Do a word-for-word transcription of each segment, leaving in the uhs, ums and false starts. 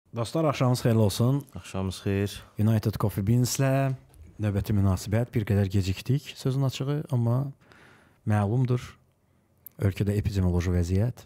Dostlar, axşamınız xeyirli olsun. Axşamınız xeyir. United Coffee Beans-lə növbəti münasibət bir qədər gecikdik sözün açığı, amma məlumdur ölkədə epidemioloji vəziyyət.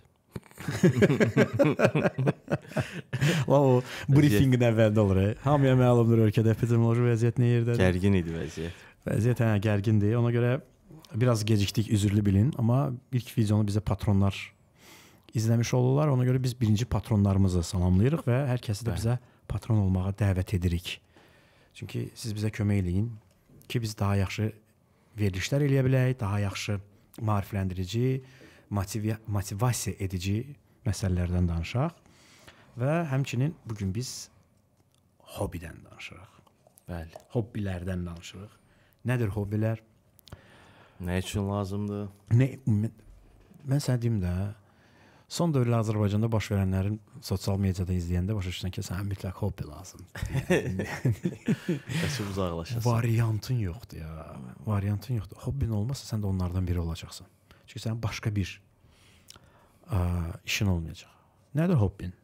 O briefinqin əvvəldə olur. Hamıya məlumdur ölkədə epidemioloji vəziyyət nə yerdədir? Gərgin idi vəziyyət. Vəziyyət hə, gərgindir. Ona görə biraz gecikdik, üzürlü bilin. Amma ilk videonu bizə patronlar izləmiş olurlar. Ona görə biz birinci patronlarımızı salamlayırıq və hər kəsi də bizə patron olmağa dəvət edirik. Çünki siz bizə kömək eləyin ki, biz daha yaxşı verilişlər eləyə bilək, daha yaxşı maarifləndirici, motiv motivasiya edici məsələlərdən danışaq və həmçinin bugün biz hobbidən danışırıq. Bəli. Hobbilərdən danışırıq. Nədir hobbilər? Nə üçün lazımdır? Nə, mən sənə deyim də, son dövrdə Azərbaycanda baş verənlərin sosial mediada izləyəndə başa düşürsən ki, sənə mütləq hobbi lazımdır. Qaçıb uzaqlaşasın. Variantın yoxdur ya. Variantın yoxdur. Hobbin olmasa sən də onlardan biri olacaqsan. Çünki sənin başqa bir ə, işin olmayacaq. Nədir hobbin?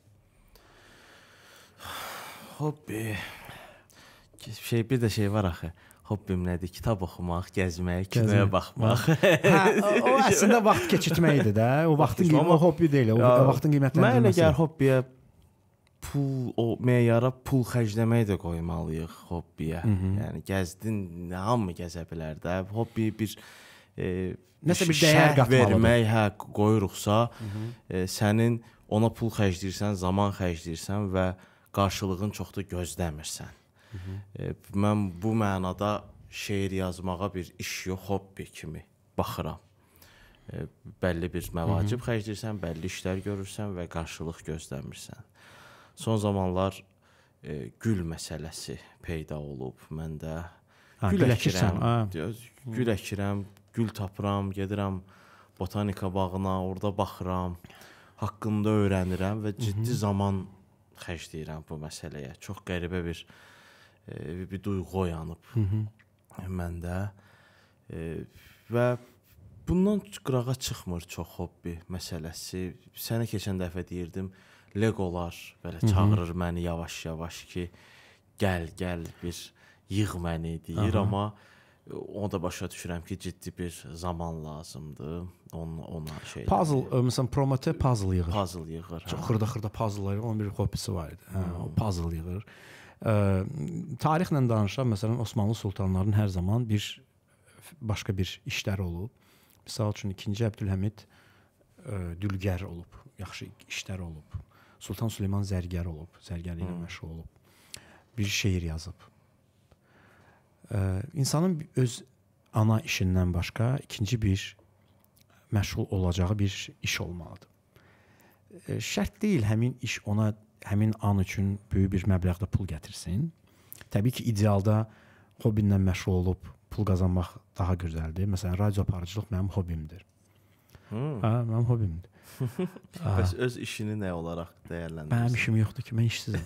Hobbi. Şey, bir də şey var axı. Hobbim nədir? Kitab oxumaq, gəzmək, kinoya baxmaq. Hə, o əslində vaxt keçirtməkdir də. O vaxtın qiyməti hobbi deyil. O ya, vaxtın qiymətləndirməsi. Mən elə gəl hobbiyə pul, o meyara pul xərcləmək də qoymalıyıq hobbiyə. Hı -hı. Yəni gəzdin, hamı gəzə bilər də. Hobbi bir e, nəsə bir dəyər qatmalıdır. Vermək, hə, qoyuruqsa, e, sənin ona pul xərcləyirsən, zaman xərcləyirsən və qarşılığın çox da gözləmirsən. Hı -hı. E, mən bu mənada şeir yazmağa bir iş yox, hobbi kimi baxıram. E, bəlli bir məvacib xərcləyirsən, bəlli işlər görürsən və qarşılıq gözləmirsən. Son zamanlar e, gül məsələsi peyda olub məndə. Ha, gül əkirsən, gül əkirəm, gül tapıram, gedirəm botanika bağına, orada baxıram, haqqında öyrənirəm və ciddi Hı -hı. zaman xərcləyirəm bu məsələyə. Çox qəribə bir e, bir duyğu oyanıb Hı -hı. məndə e, və bundan qırağa çıxmır çox hobbi məsələsi. Sənə keçən dəfə deyirdim, Legolar belə Hı -hı. çağırır məni yavaş-yavaş ki, gəl, gəl bir yığ məni deyir, Aha. amma onu da başa düşürəm ki, ciddi bir zaman lazımdır. Ona, ona şey. Puzzle, məsələn, Prometey puzzle yığır. Puzzle yığır. Çox xırda-xırda puzzlelar, onun bir hobbisi var idi. Hə, o puzzle yığır. Ə, tarixlə danışaq, məsələn, Osmanlı sultanlarının hər zaman bir başqa bir işləri olub. Məsəl üçün ikinci Əbdülhəmid ə, dülgər olub, yaxşı işlər olub. Sultan Süleyman zərgər olub, zərgərliklə məşğul olub. Bir şeir yazıb. Ə, insanın öz ana işindən başqa ikinci bir məşğul olacağı bir iş olmalıdır. Ə, şərt deyil həmin iş ona həmin an üçün böyük bir məbləğdə pul gətirsin. Təbii ki, idealda hobbinlə məşğul olub pul qazanmaq daha gözəldir. Məsələn, radio aparıcılıq mənim hobbimdir. Hmm. Hə, mənim hobbimdir. Bəs öz işini nə olaraq dəyərləndirirsən? Mənim işim yoxdur ki, mən işsizəm.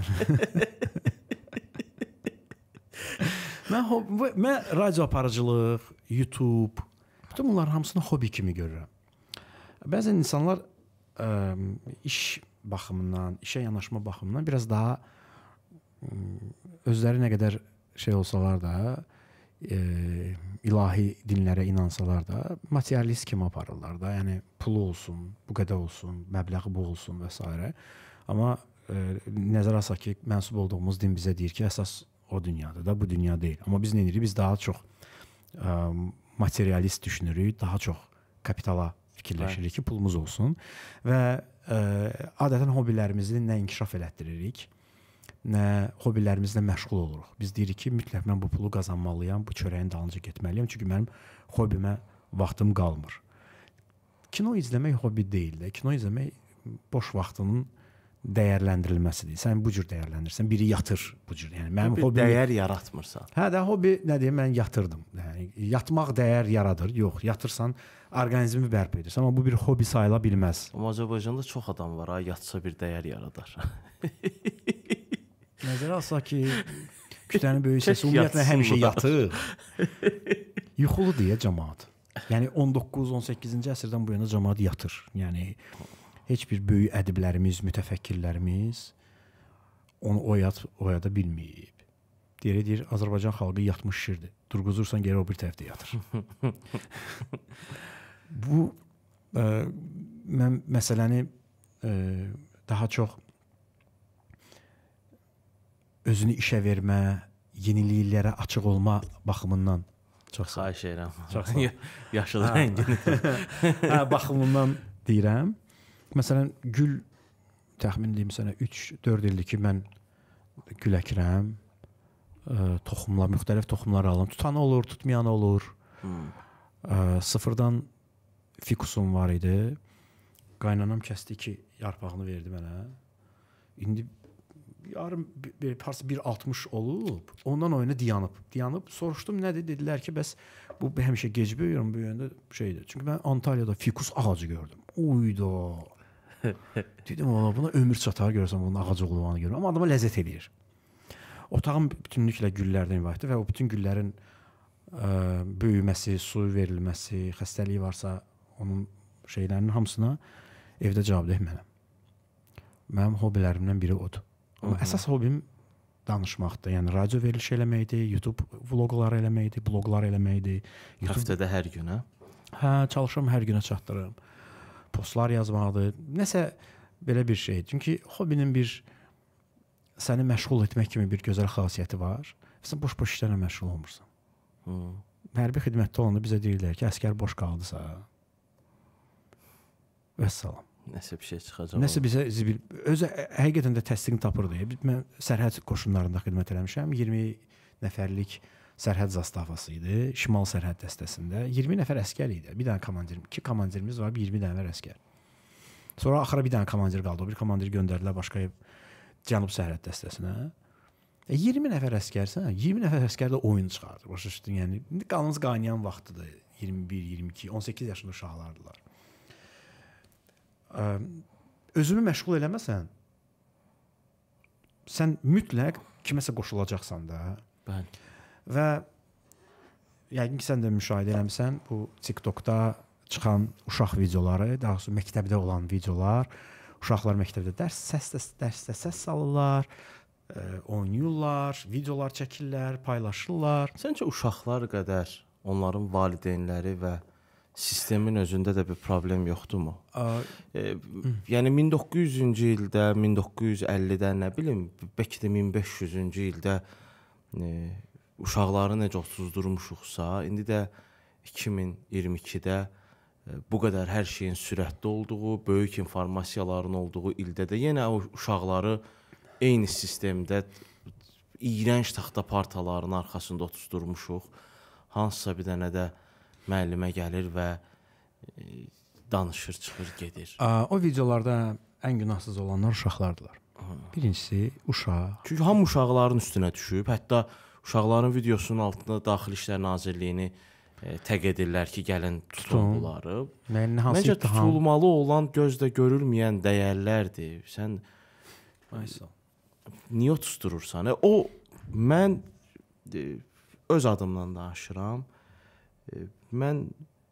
mən, mən radio aparıcılıq, YouTube, bütün bunların hamısını hobbi kimi görürəm. Bəzən insanlar ə, iş baxımından, işə yanaşma baxımından biraz daha ə, özləri nə qədər şey olsalar da, e, ilahi dinlərə inansalar da, materialist kimi aparırlar da. Yəni pulu olsun, bu qədər olsun, məbləği bu olsun və s. Amma e, nəzərə alsaq ki, mənsub olduğumuz din bizə deyir ki, əsas o dünyadır da, bu dünya deyil. Amma biz nə edirik? Biz daha çox ə, materialist düşünürük, daha çox kapitala fikirləşirik ki, pulumuz olsun və ə, adətən hobbilərimizi nə inkişaf elətdiririk, nə hobbilərimizlə məşğul oluruq. Biz deyirik ki, mütləq mən bu pulu qazanmalıyam, bu çörəyin dalınca getməliyəm, çünki mənim hobbimə vaxtım qalmır. Kino izləmək hobbi deyil də, kino izləmək boş vaxtının dəyərləndirilməsidir. Sən bu cür dəyərləndirsən, biri yatır bu cür. Yəni mənim hobbi hobbim... dəyər yaratmırsan. Hə də hobbi nə deyim, mən yatırdım. Yəni yatmaq dəyər yaradır. Yox, yatırsan orqanizmi bərpa edirsən, amma bu bir hobbi sayıla bilməz. Amma Azərbaycanda çox adam var, ha, yatsa bir dəyər yaradar. Nəzərə alsaq ki, kütlənin böyük hissəsi ümumiyyətlə həmişə yatır. Yuxulu deyə cəmaət. Yəni on doqquz on səkkizinci əsrdən bu yana cəmaət yatır. Yəni heç bir böyük ədiblərimiz, mütəfəkkirlərimiz onu oyat, oyada bilməyib. Deyir, deyir, Azərbaycan xalqı yatmış şirdir. Durğuzursan geri o bir tərəfdə yatır. Bu ə, mən məsələni ə, daha çox özünü işə vermə, yeniliklərə açıq olma baxımından çox xahiş edirəm. Çox yaşıl rəngini. Hə, baxımından deyirəm. Məsələn, gül təxmin edeyim sənə üç dörd ildir ki, mən gül əkirəm. Ə, toxumlar, müxtəlif toxumlar alım. Tutanı olur, tutmayanı olur. Hmm. Ə, sıfırdan fikusum var idi. Qaynanam kəsdi ki, yarpağını verdi mənə. İndi yarım bir parça bir altmış olub. Ondan oyuna dayanıb. Dayanıb soruşdum nədir? Dedilər ki, bəs bu həmişə gec böyüyür, bu yöndə şeydir. Çünki mən Antalyada fikus ağacı gördüm. Uyda. Dedim, ola buna ömür çatar görürsən bunun ağacı olduğunu görürəm. Amma adama ləzzət eləyir. Otağım bütünlüklə güllərdən ibarətdir və o bütün güllərin ə, böyüməsi, su verilməsi, xəstəliyi varsa onun şeylərinin hamısına evdə cavabdeh mənəm. Mənim hobilərimdən biri odur. Amma əsas hobim danışmaqdır. Yəni radio veriliş eləməkdir, YouTube vloqları eləməkdir, bloqlar eləməkdir. YouTube... Həftədə hər gün, hə? Hə, çalışıram hər günə çatdırım. Postlar yazmaqdır. Nəsə belə bir şey. Çünki hobinin bir səni məşğul etmək kimi bir gözəl xasiyyəti var. Sən boş-boş işlərlə məşğul olmursan. Hmm. Hərbi xidmətdə olanda bizə deyirlər ki, əskər boş qaldısa, vəssalam. Nəsə bir şey çıxacaq. Nəsə bizə zibil, özü həqiqətən də təsdiqini tapırdı. Mən sərhəd qoşunlarında xidmət eləmişəm. iyirmi nəfərlik sərhəd zastavası idi. Şimal sərhəd dəstəsində. iyirmi nəfər əskər idi. Bir dənə komandir, iki komandirimiz var, iyirmi nəfər əskər. Sonra axıra bir dənə komandir qaldı. O bir komandiri göndərdilər başqa Cənub sərhəd dəstəsinə. E, iyirmi nəfər əskərsən, iyirmi nəfər əskər də oyun çıxardır. Başa düşdün? Yəni indi qanınız qaynayan vaxtıdır. iyirmi bir, iyirmi iki, on səkkiz yaşında uşaqlardılar. Ə, özünü məşğul eləməsən, sən mütləq kiməsə qoşulacaqsan da. Bəli. Və yəqin ki, sən də müşahidə eləmisən, bu TikTokda çıxan uşaq videoları, daha doğrusu məktəbdə olan videolar. Uşaqlar məktəbdə dərs səslə dərsdə səs salırlar, ə, oynayırlar, videolar çəkirlər, paylaşırlar. Səncə uşaqlar qədər onların valideynləri və sistemin özündə də bir problem yoxdurmu? E, yəni min doqquz yüzüncü ildə, min doqquz yüz əllidə, nə bilim, bəlkə də min beş yüzüncü ildə e, uşaqları necə otuzdurmuşuqsa, indi də iki min iyirmi ikidə bu qədər hər şeyin sürətli olduğu, böyük informasiyaların olduğu ildə də yenə o uşaqları eyni sistemdə iyrənc taxta partaların arxasında otuzdurmuşuq. Hansısa bir dənə də müəllimə gəlir və e, danışır, çıxır, gedir. A, o videolarda ən günahsız olanlar uşaqlardılar. Birincisi uşaq. Çünki hamı uşaqların üstünə düşüb, hətta uşaqların videosunun altında Daxili İşlər Nazirliyini E, təq edirlər ki, gəlin tutun bunları. Məncə tutulmalı olan gözdə görülməyən dəyərlərdir. Sən Aysa. Niyə oturdurursan? E, o mən e, öz adımdan danışıram. E, mən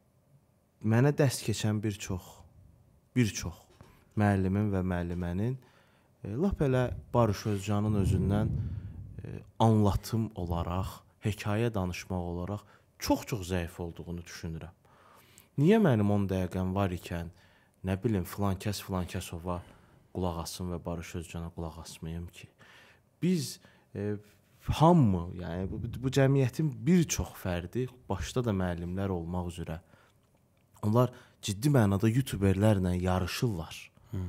mənə dərs keçən bir çox bir çox müəllimin və müəllimənin e, lap elə Barış Özcanın özündən e, anlatım olaraq, hekayə danışmaq olaraq çox-çox zəif olduğunu düşünürəm. Niyə mənim on dəqiqəm var ikən, nə bilim, filan kəs filan kəsova qulaq assın və Barış Özcana qulaq asmayım ki? Biz e, hamı, yəni bu, bu cəmiyyətin bir çox fərdi, başda da müəllimlər olmaq üzrə, onlar ciddi mənada youtuberlərlə yarışırlar. Hı.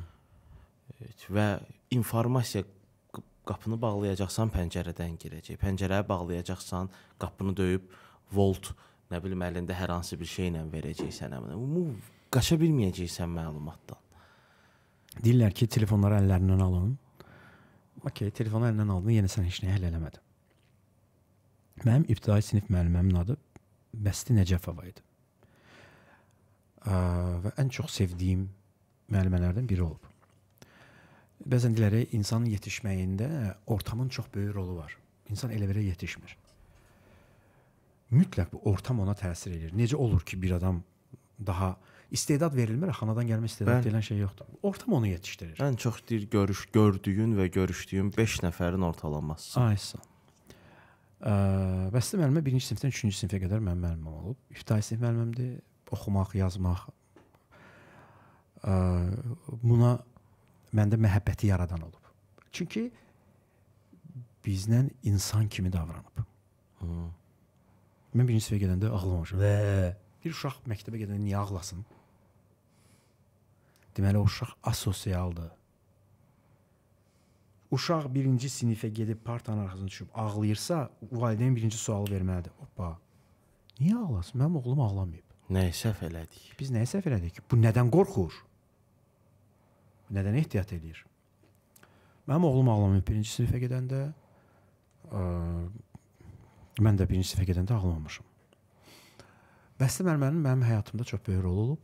E, və informasiya qapını bağlayacaqsan, pəncərədən girəcək. Pəncərəyə bağlayacaqsan, qapını döyüb volt, nə bilim, əlində hər hansı bir şeylə verəcəksən əminə. Qaça bilməyəcəksən məlumatdan. Deyirlər ki, telefonları əllərindən alın. Okey, telefonu əlindən aldın, yenə sən heç nə həll eləmədin. Mənim ibtidai sinif müəlliməmin adı Bəsti Nəcəfova idi. Və ən çox sevdiyim müəllimələrdən biri olub. Bəzən deyirlər, insanın yetişməyində ortamın çox böyük rolu var. İnsan elə belə yetişmir. Mütləq bu ortam ona təsir edir. Necə olur ki, bir adam daha istedad verilmir, xanadan gəlmə istedad Bəli. deyilən şey yoxdur. Ortam onu yetişdirir. Ən çox deyir görüş, gördüyün və görüşdüyün beş nəfərin ortalaması. Aysan. Bəstə müəllimə birinci sinifdən üçüncü sinifə qədər mənim müəllimim olub. İbtidai sinif müəllimimdir. Oxumaq, yazmaq. Ə, buna məndə məhəbbəti yaradan olub. Çünki bizlə insan kimi davranıb. Hı. Mən birinci sinifə gedəndə ağlamamışam. Və bir uşaq məktəbə gedəndə niyə ağlasın? Deməli, o uşaq asosialdır. Uşaq birinci sinifə gedib partanın arxasına düşüb ağlayırsa, valideyn birinci sualı verməlidir. Hoppa, niyə ağlasın? Mənim oğlum ağlamayıb. Nəyi səhv elədik? Biz nəyi səhv elədik ki? Bu nədən qorxur? Nədən ehtiyat edir? Mənim oğlum ağlamayıb birinci sinifə gedəndə, ə, mən də birinci sinifə gedəndə ağlamamışım. Bəstə müəllimənin mənim həyatımda çox böyük rolu olub.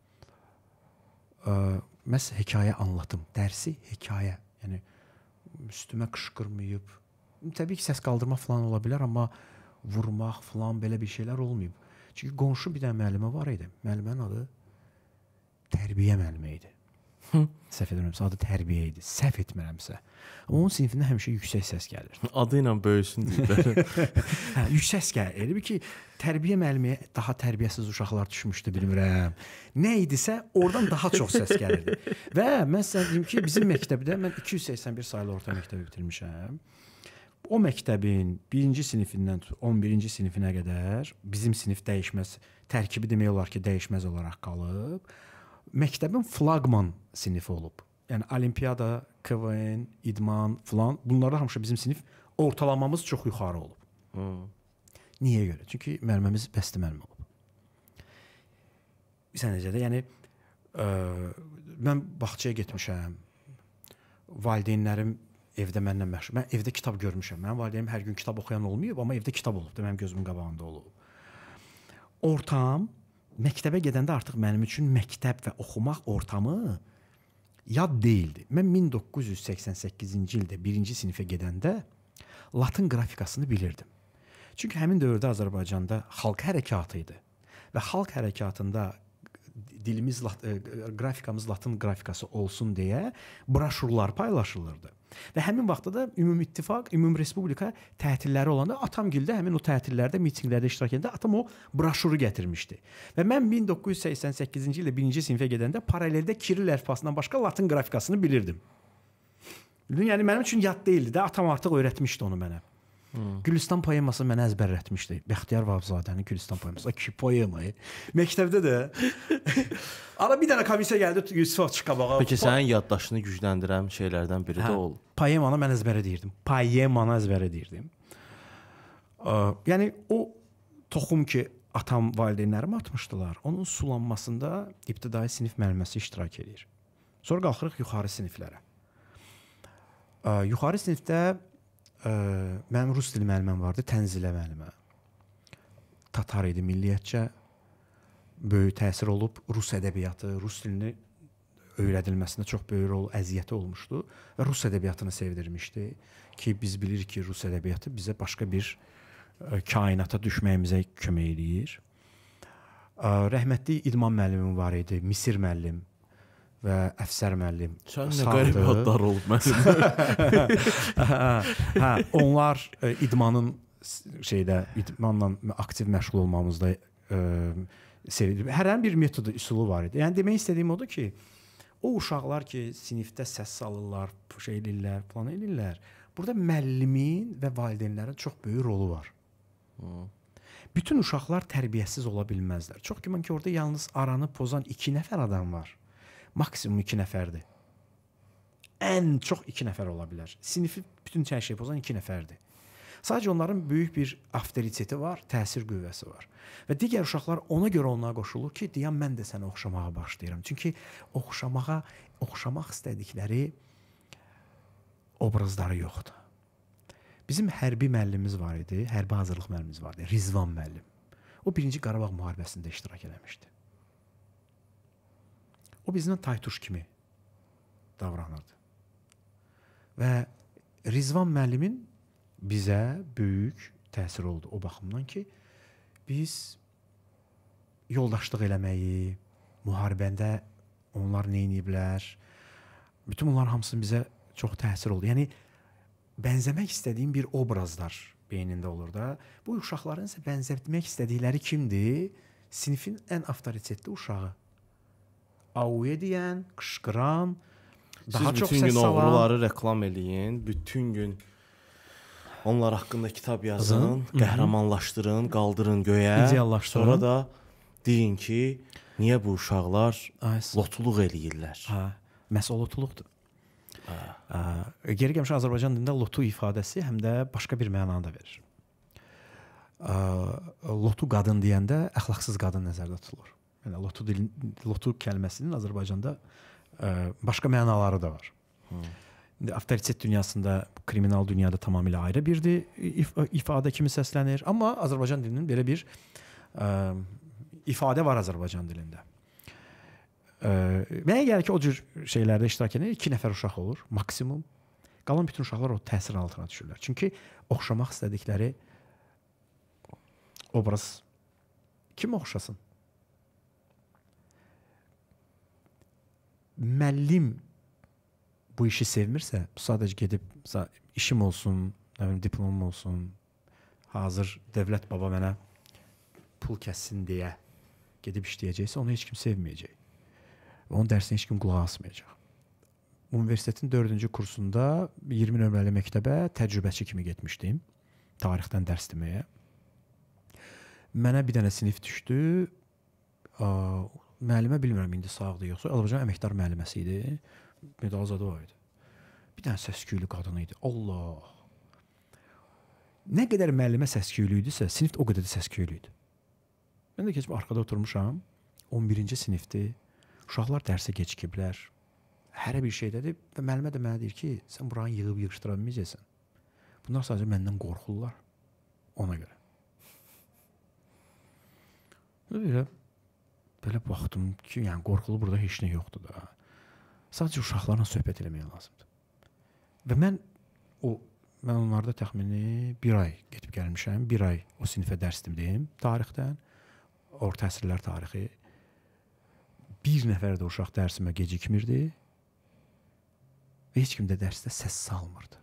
Ə, mən hekayə anlatım. Dərsi hekayə. Yəni, üstümə qışqırmayıb. Təbii ki, səs qaldırma falan ola bilər, amma vurmaq falan belə bir şeylər olmayıb. Çünki qonşu bir dənə müəllimə var idi. Müəllimənin adı tərbiyə müəllimə idi. Səhv etmirəmsə, adı tərbiyə idi. Səhv etmirəmsə. Amma onun sinifində həmişə yüksək səs gəlir. Adı ilə böyüsün deyirlər. Hə, yüksək səs gəlir. Elə ki, tərbiyə müəlliməyə daha tərbiyəsiz uşaqlar düşmüşdü, bilmirəm. Nə idisə, oradan daha çox səs gəlirdi. Və mən sizə deyim ki, bizim məktəbdə mən iki yüz səksən bir saylı orta məktəbi bitirmişəm. O məktəbin birinci sinifindən on birinci sinifinə qədər bizim sinif dəyişməz, tərkibi demək olar ki, dəyişməz olaraq qalıb. Məktəbin flaqman sinifi olub. Yəni olimpiyada, K V N, idman falan, bunlarda hamısı bizim sinif ortalamamız çox yuxarı olub. Hmm. Niyə görə? Çünki müəlliməmiz bəstə müəllim olub. Sən necədir? Yəni ə, mən bağçaya getmişəm. Valideynlərim evdə məndən məşğul. Mən evdə kitab görmüşəm. Mənim valideynim hər gün kitab oxuyan olmayıb, amma evdə kitab olub. Mənim gözümün qabağında olub. Ortam məktəbə gedəndə artıq mənim üçün məktəb və oxumaq ortamı yad deyildi. Mən min doqquz yüz səksən səkkizinci ildə birinci sinifə gedəndə Latın qrafikasını bilirdim. Çünki həmin dövrdə Azərbaycanda xalq hərəkatı idi və xalq hərəkatında dilimiz, qrafikamız Latın qrafikası olsun deyə broşurlar paylaşılırdı. Və həmin vaxtda da Ümumİttifaq, Ümumrespublika tətilləri olanda Atamgildə həmin o tətillərdə, mitinqlərdə iştirak edəndə atam o broşuru gətirmişdi. Və mən min doqquz yüz səksən səkkizinci ildə birinci sinifə gedəndə paraleldə Kiril əlifbasından başqa Latın qrafikasını bilirdim. Yəni mənim üçün yad deyildi də, atam artıq öyrətmişdi onu mənə. Hmm. Gülüstan poeması mənə əzbərlətmişdi. Bəxtiyar Vahabzadənin Gülüstan poeması. Ki poemayı. Məktəbdə də ara bir dənə komissiya gəldi, Yusuf çıx qabağa. Peki sənin yaddaşını gücləndirən şeylərdən biri hə, də oldu. Poemanı mən əzbər edirdim. Poemanı əzbər edirdim. Ə, yəni o toxum ki, atam valideynlərim atmışdılar. Onun sulanmasında ibtidai sinif müəlliməsi iştirak edir. Sonra qalxırıq yuxarı siniflərə. Ə, yuxarı sinifdə Ə, mənim rus dili müəlliməm vardı, Tənzilə müəllimə. Tatar idi, milliyyətcə böyük təsir olub. Rus ədəbiyyatı, rus dilini öyrədilməsində çox böyük rol, əziyyəti olmuşdu və rus ədəbiyyatını sevdirmişdi ki, biz bilirik ki, rus ədəbiyyatı bizə başqa bir ə, kainata düşməyimizə kömək edir. Ə, rəhmətli idman müəllimim var idi, Misir müəllim və Əfsər müəllim. Sən nə qəribə adlar olub müəllim. Hə, onlar ə, idmanın şeydə idmanla aktiv məşğul olmamızda ə, sevindim. Hər bir metodu, üsulu var idi. Yəni demək istədiyim odur ki, o uşaqlar ki, sinifdə səs salırlar, şey eləyirlər, plan eləyirlər. Burada müəllimin və valideynlərin çox böyük rolu var. Hmm. Bütün uşaqlar tərbiyəsiz ola bilməzlər. Çox güman ki, orada yalnız aranı pozan iki nəfər adam var. Maksimum iki nəfərdir. Ən çox iki nəfər ola bilər. Sinifi bütün hər şey pozan iki nəfərdir. Sadəcə onların böyük bir avtoriteti var, təsir qüvvəsi var. Və digər uşaqlar ona görə onlara qoşulur ki, deyən mən də səni oxşamağa başlayıram. Çünki oxşamağa, oxşamaq istədikləri obrazları yoxdur. Bizim hərbi müəllimimiz var idi, hərbi hazırlıq müəllimimiz var idi, Rizvan müəllim. O birinci Qarabağ müharibəsində iştirak eləmişdi. O bizdən taytuş kimi davranırdı. Və Rizvan müəllimin bizə böyük təsir oldu o baxımdan ki, biz yoldaşlıq eləməyi, müharibəndə onlar nə ediblər. Bütün bunlar hamısı bizə çox təsir oldu. Yəni bənzəmək istədiyim bir obrazlar beynində olur da. Bu uşaqların isə bənzətmək istədikləri kimdir? Sinifin ən avtoritetli uşağı. Auye deyən, qışqıran, daha Siz çox bütün səs gün salan. oğruları reklam eləyin, bütün gün onlar haqqında kitab yazın, Yazın. qəhrəmanlaşdırın, qaldırın göyə. İdeallaşdırın. Sonra da deyin ki, niyə bu uşaqlar Ay, lotuluq eləyirlər? hə, məhz o lotuluqdur. Hə. Geri gəlmiş Azərbaycan dilində lotu ifadəsi həm də başqa bir mənanı da verir. Ə, lotu qadın deyəndə əxlaqsız qadın nəzərdə tutulur. Yəni lotu dil, lotu kəlməsinin Azərbaycanda ə, başqa mənaları da var. Hı. İndi avtoritet dünyasında, kriminal dünyada tamamilə ayrı birdir, if ifadə kimi səslənir, amma Azərbaycan dilinin belə bir ə, ifadə var Azərbaycan dilində. Ə, mənə gəlir ki, o cür şeylərdə iştirak edən iki nəfər uşaq olur, maksimum. Qalan bütün uşaqlar o təsir altına düşürlər. Çünki oxşamaq istədikləri obraz kim oxşasın? Müəllim bu işi sevmirsə, sadəcə gedib işim olsun, nə bilim diplomum olsun, hazır dövlət baba mənə pul kəssin deyə gedib işləyəcəksə, onu heç kim sevməyəcək. Onun dərsinə heç kim qulaq asmayacaq. Universitetin dördüncü kursunda iyirmi nömrəli məktəbə təcrübəçi kimi getmişdim. Tarixdən dərs deməyə. Mənə bir dənə sinif düşdü. Müəllimə bilmirəm indi sağdır yoxsa. Azərbaycan əməkdar müəlliməsi idi. Medal Zadova idi. Bir dənə səsküylü qadın idi. Allah! Nə qədər müəllimə səsküylü idisə, sinif o qədər də səsküylü idi. Mən də keçib arxada oturmuşam. on birinci sinifdir. Uşaqlar dərsə gecikiblər. Hərə bir şeydədir və müəllimə də mənə deyir ki, sən buranı yığıb yığışdıra bilməyəcəksən. Bunlar sadəcə məndən qorxurlar. Ona görə. Belə, belə baxdım ki, yəni qorxulu burada heç nə yoxdur da. Sadəcə uşaqlarla söhbət eləmək lazımdır. Və mən o mən onlarda təxmini bir ay gedib gəlmişəm. Bir ay o sinifə dərs dedim tarixdən. Orta əsrlər tarixi. Bir nəfər də uşaq dərsimə gecikmirdi. Və heç kim də dərsdə səs salmırdı.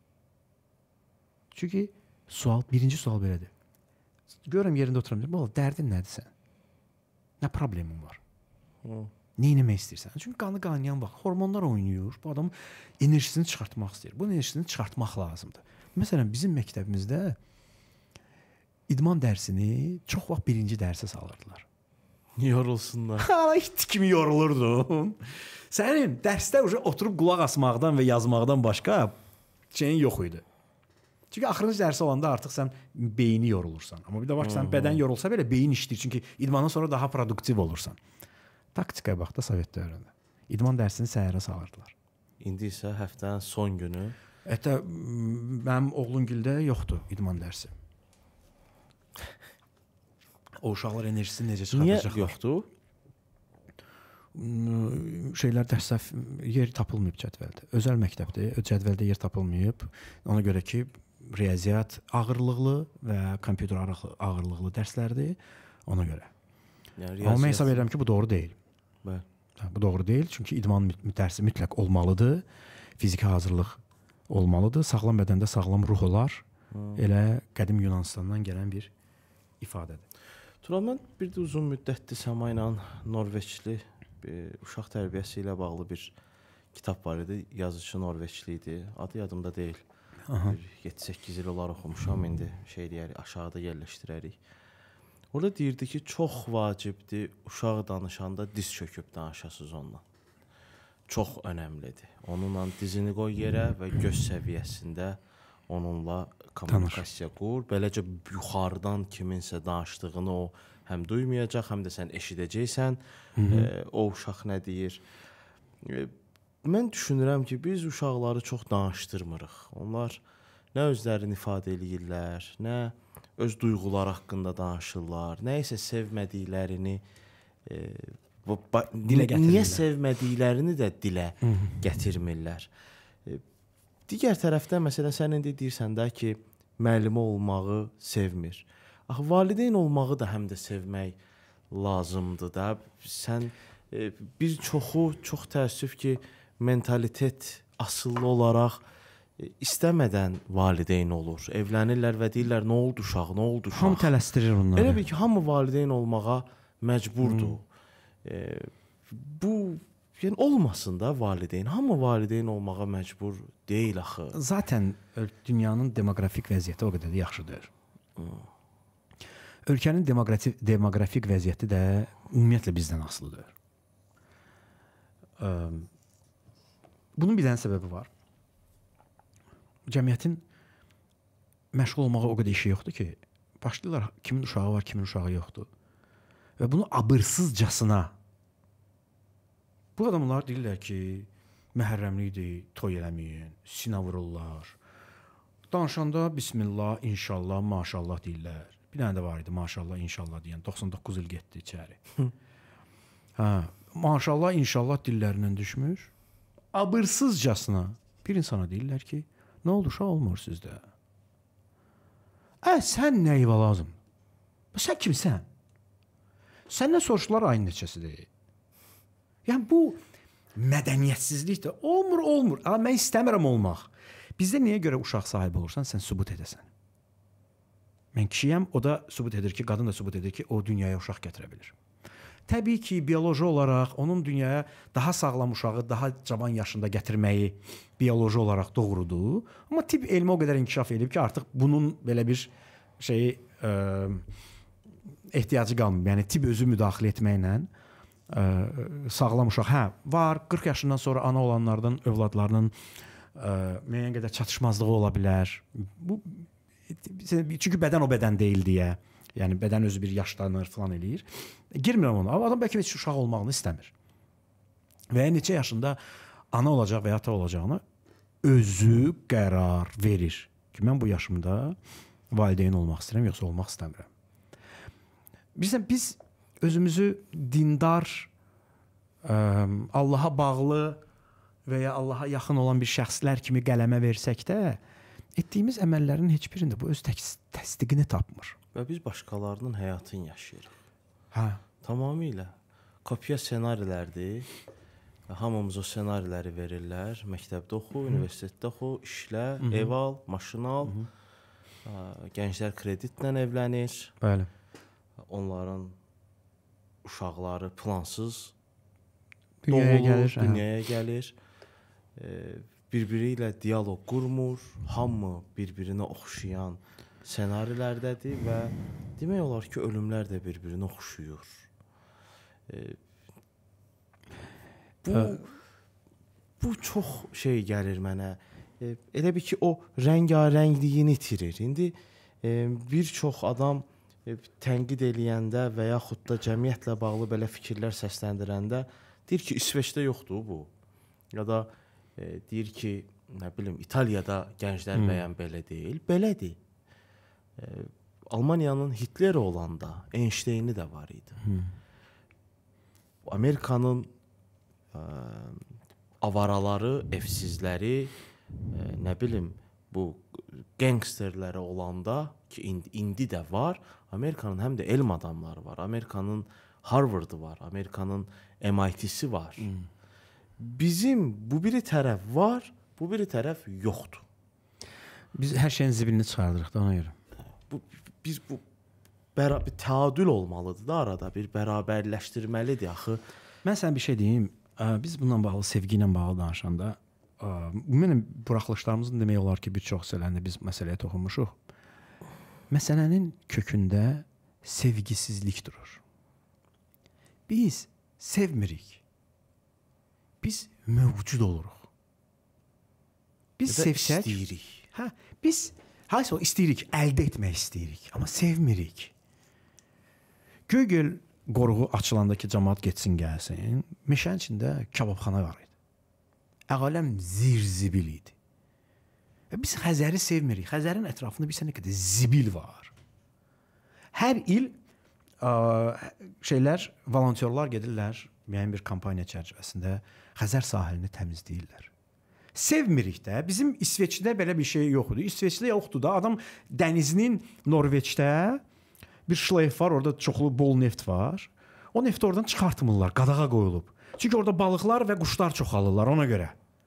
Çünki sual, birinci sual belədir. Görürəm yerində oturam, deyirəm, bala, dərdin nədir sən? Nə problemin var? Hı. Nə etmək istəyirsən? Çünki qanı qaynayan vaxt hormonlar oynayır. Bu adam enerjisini çıxartmaq istəyir. Bu enerjisini çıxartmaq lazımdır. Məsələn, bizim məktəbimizdə idman dərsini çox vaxt birinci dərsə salırdılar. Yorulsunlar. Ha, it kimi yorulurdum. Sənin dərsdə oturub qulaq asmaqdan və yazmaqdan başqa şeyin yox idi. Çünki axırıncı dərs olanda artıq sən beyni yorulursan. Amma bir də bax, sən bədən yorulsa belə beyin işləyir. Çünki idmandan sonra daha produktiv olursan. Taktikaya bax da Sovet dövründə. İdman dərsini səhərə salırdılar. İndi isə həftənin son günü. Hətta mənim oğlumgildə yoxdur idman dərsi. O uşaqlar enerjisini necə çıxardacaqlar? Niyə yoxdur? Şeylər dərsdə yer tapılmayıb cədvəldə. Özəl məktəbdir, cədvəldə yer tapılmayıb. Ona görə ki, riyaziyyat ağırlıqlı və kompüter ağırlıqlı dərslərdir. Ona görə. Yəni, amma mən hesab edirəm ki, bu doğru deyil. Bəli. Bu doğru deyil, çünki idman dərsi mütləq olmalıdır. Fiziki hazırlıq olmalıdır. Sağlam bədəndə sağlam ruh olar. Hmm. Elə qədim Yunanistandan gələn bir ifadədir. Tural, mən bir də uzun müddətdir Səma ilə Norveçli bir uşaq tərbiyəsi ilə bağlı bir kitab var idi. Yazıcı Norveçli idi. Adı yadımda deyil. yeddi səkkiz il olar oxumuşam. İndi şey deyərik, aşağıda yerləşdirərik. Orada deyirdi ki, çox vacibdir uşaq danışanda diz çöküb danışasınız onunla. Çox önəmlidir. Onunla dizini qoy yerə və göz səviyyəsində onunla kommunikasiya qur. Beləcə yuxarıdan kiminsə danışdığını o həm duymayacaq, həm də sən eşidəcəksən. E, o uşaq nə deyir? E, mən düşünürəm ki, biz uşaqları çox danışdırmırıq. Onlar nə özlərini ifadə eləyirlər, nə öz duyğuları haqqında danışırlar, nə isə sevmədiklərini e, dilə gətirirlər. Niyə sevmədiklərini də dilə gətirmirlər. E, digər tərəfdən məsələn sən indi deyirsən də ki, müəllimə olmağı sevmir. Axı valideyn olmağı da həm də sevmək lazımdır da. Sən e, bir çoxu çox təəssüf ki, mentalitet asıllı olaraq e, istəmədən valideyn olur. Evlənirlər və deyirlər nə oldu uşaq, nə oldu uşaq. Hamı tələsdirir onları. Elə bil ki, hamı valideyn olmağa məcburdur. Hmm. E, bu yəni olmasın da valideyn. Hamı valideyn olmağa məcbur deyil axı. Zaten dünyanın demoqrafik vəziyyəti o qədər də yaxşıdır. Hmm. Ölkənin demoqrafik demoqrafik vəziyyəti də ümumiyyətlə bizdən asılıdır. Bunun bir dənə səbəbi var. Cəmiyyətin məşğul olmağa o qədər işi yoxdur ki, başlayırlar kimin uşağı var, kimin uşağı yoxdur. Və bunu abırsızcasına bu adamlar deyirlər ki, məhərrəmlikdir, toy eləməyin, sinə vururlar. Danışanda bismillah, inşallah, maşallah deyirlər. Bir dənə də var idi, maşallah, inşallah deyən. doxsan doqquz il getdi içəri. Hə, maşallah, inşallah dillərindən düşmür. Abırsızcasına bir insana deyirlər ki, nə oldu, uşaq olmur sizdə? Ə, sən nə evə lazım? Sən kimsən? Səndən soruşdular ayın neçəsidir? Yəni, bu mədəniyyətsizlikdir. Olmur, olmur. Amma mən istəmirəm olmaq. Bizdə niyə görə uşaq sahibi olursan, sən sübut edəsən. Mən kişiyəm, o da sübut edir ki, qadın da sübut edir ki, o dünyaya uşaq gətirə bilir. Təbii ki, bioloji olaraq onun dünyaya daha sağlam uşağı, daha cavan yaşında gətirməyi bioloji olaraq doğrudur. Amma tibb elmi o qədər inkişaf edib ki, artıq bunun belə bir şeyi ə, ehtiyacı qalmır. Yəni tibb özü müdaxilə etməklə ə, sağlam uşaq. Hə, var, qırx yaşından sonra ana olanlardan övladlarının ə, müəyyən qədər çatışmazlığı ola bilər. Bu çünki bədən o bədən deyil deyə. Yəni bədən özü bir yaşlanır falan eləyir. Girmirəm ona. Amma adam bəlkə heç uşaq olmağını istəmir. Və ya neçə yaşında ana olacaq və ya ata olacağını özü qərar verir. Ki mən bu yaşımda valideyn olmaq istəyirəm, yoxsa olmaq istəmirəm. Bilirsən, biz özümüzü dindar, ə, Allaha bağlı və ya Allaha yaxın olan bir şəxslər kimi qələmə versək də, etdiyimiz əməllərin heç birində bu öz təsdiqini tapmır. Və biz başqalarının həyatını yaşayırıq. Hə. Tamamilə. Kopya ssenarilərdir. Hamımız o ssenariləri verirlər. Məktəbdə oxu, universitetdə oxu, işlə, Hı -hı. ev al, maşın al. Hı -hı. Gənclər kreditlə evlənir. Bəli. Onların uşaqları plansız dünyaya doğulur, gəlir. Dünyaya gəlir. E, bir-biri ilə diyaloq qurmur. Hamı bir-birinə oxşayan ssenarilərdədir və demək olar ki, ölümlər də bir-birinə oxşuyur. E, bu Ə bu çox şey gəlir mənə. E, elə bir ki, o rəngarəngliyini itirir. İndi e, bir çox adam e, tənqid eləyəndə və yaxud da cəmiyyətlə bağlı belə fikirlər səsləndirəndə deyir ki, İsveçdə yoxdur bu. Ya da e, deyir ki, nə bilim, İtaliyada gənclər hmm. bəyən belə deyil. Belədir. E, Almaniyanın Hitleri olanda Einsteyni də var idi. Hmm. Amerikanın e, avaraları, evsizləri, e, nə bilim, bu gangsterləri olanda ki, indi, indi də var. Amerikanın həm də elm adamları var. Amerikanın Harvard'ı var. Amerikanın M I T'si var. Hmm. Bizim bu biri tərəf var, bu biri tərəf yoxdur. Biz hər şeyin zibilini çıxardırıq da ona görə. Bu biz bu bərabər təadül olmalıdır da arada, bir bərabərləşdirməlidir axı. Mən sənə bir şey deyim. Biz bununla bağlı, sevgi ilə bağlı danışanda, ümumən buraxılışlarımızın demək olar ki, bir çox hissələrində biz məsələyə toxunmuşuq. Məsələnin kökündə sevgisizlik durur. Biz sevmirik. Biz mövcud oluruq. Biz sevsək, istəyirik. Hə, biz haysa o istəyirik, əldə etmək istəyirik, amma sevmirik. Göygöl qoruğu açılanda ki, cəmaət getsin, gəlsin, meşənin içində kababxana var idi. Əqaləm zirzibil idi. Və biz Xəzəri sevmirik. Xəzərin ətrafında bir sənə qədər zibil var. Hər il ə, şeylər, volontyorlar gedirlər, müəyyən bir kampaniya çərçivəsində Xəzər sahilini təmizləyirlər. Sevmirik də. Bizim İsveçdə belə bir şey yoxdur. İsveçdə yoxdur da. Adam dənizinin Norveçdə bir şleyf var, orada çoxlu bol neft var. O nefti oradan çıxartmırlar, qadağa qoyulub. Çünki orada balıqlar və quşlar çoxalırlar ona görə.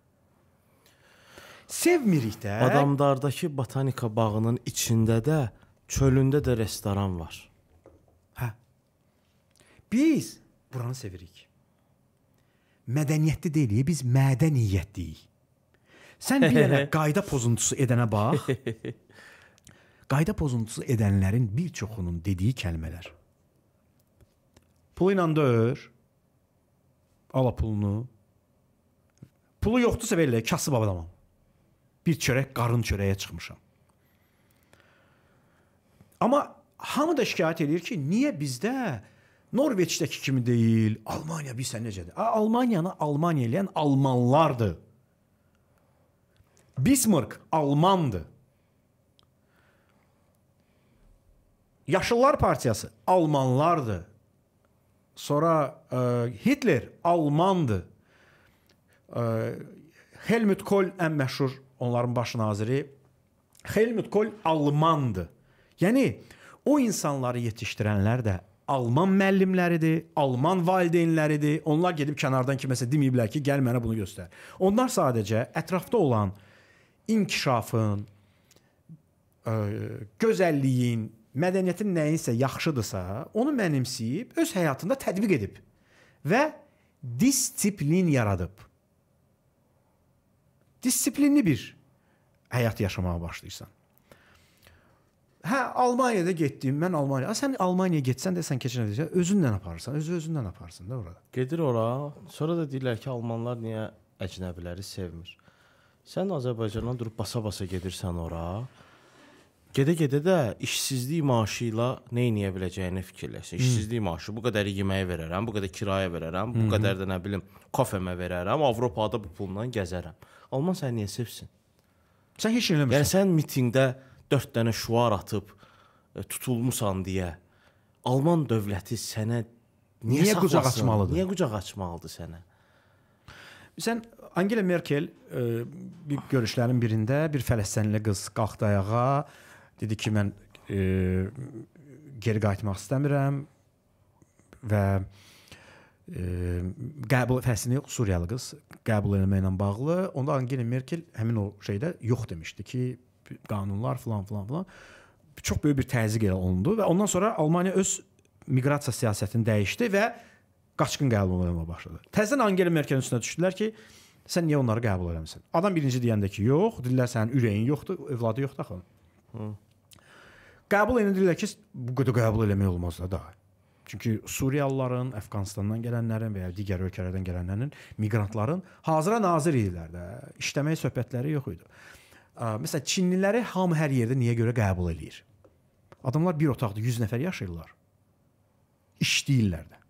Sevmirik də. Adamdardakı botanika bağının içində də, çölündə də restoran var. Hə. Biz buranı sevirik. Mədəniyyətli deyilik, biz mədəniyyətliyik. Sən bir dənə qayda pozuntusu edənə bax. Qayda pozuntusu edənlərin bir çoxunun dediyi kəlmələr. Pulu ilə döyür. Ala pulunu. Pulu yoxdursa belə kasıb adamam. Bir çörək qarın çörəyə çıxmışam. Amma hamı da şikayət edir ki, niyə bizdə Norveçdəki kimi deyil, Almaniya bilsən necədir? Almaniyanı Almaniya eləyən almanlardır. Bismarck almandır. Yaşıllar Partiyası almanlardır. Sonra e, Hitler almandır. E, Helmut Kohl ən məşhur onların baş naziri. Helmut Kohl almandır. Yəni o insanları yetişdirənlər də Alman müəllimləridir, Alman valideynləridir. Onlar gedib kənardan kiməsə deməyiblər ki, gəl mənə bunu göstər. Onlar sadəcə ətrafda olan inkişafın, ə, gözəlliyin, mədəniyyətin nəyinsə yaxşıdırsa, onu mənimsəyib, öz həyatında tətbiq edib və disiplin yaradıb. Disiplinli bir həyat yaşamağa başlayırsan. Hə, Almaniyada getdim, mən Almaniya. Sən Almaniyaya getsən də sən keçən edəcək, özündən aparırsan, özü özündən aparsın da orada. Gedir ora, sonra da deyirlər ki, almanlar niyə əcnəbiləri sevmir. Sən Azərbaycandan durub basa-basa gedirsən ora, gedə-gedə də işsizlik maaşı ilə nə edə biləcəyini fikirləşsən. İşsizlik maaşı, bu qədər yeməyə verərəm, bu qədər kirayə verərəm, bu qədər də nə bilim, kafemə verərəm, Avropada bu pulla gəzərəm. Alman səni niyə sevsin? Sən heç eləmirsən. Yəni sən mitinqdə dörd dənə şuar atıb tutulmusan deyə Alman dövləti sənə niyə, niyə qucaq açmalıdır? Niyə qucaq açmalıdır sənə? Sən Angela Merkel e, bir görüşlərin birində bir Fələstinli qız qalxdı ayağa, dedi ki, mən e, geri qayıtmaq istəmirəm və e, qəbul Fələstinli yox, Suriyalı qız qəbul etməklə bağlı. Onda Angela Merkel həmin o şeydə yox demişdi ki, qanunlar filan filan filan çox böyük bir təzyiq olundu və ondan sonra Almaniya öz miqrasiya siyasətini dəyişdi və qaçqın qəbul etməyə başladı. Təzədən Angela Merkelin üstünə düşdülər ki, sən niyə onları qəbul etmirsən? Adam birinci deyəndə ki, yox, deyirlər sənin ürəyin yoxdur, övladı yoxdur axı. Hı. Qəbul edirlər ki, bu qədər qəbul eləmək olmaz da. Çünki Suriyalıların, Əfqanistandan gələnlərin və ya digər ölkələrdən gələnlərin, miqrantların hazıra nazir idilər də. İşləmək söhbətləri yox idi. Məsələn, Çinliləri hamı hər yerdə niyə görə qəbul eləyir? Adamlar bir otaqda yüz nəfər yaşayırlar. İşləyirlər də.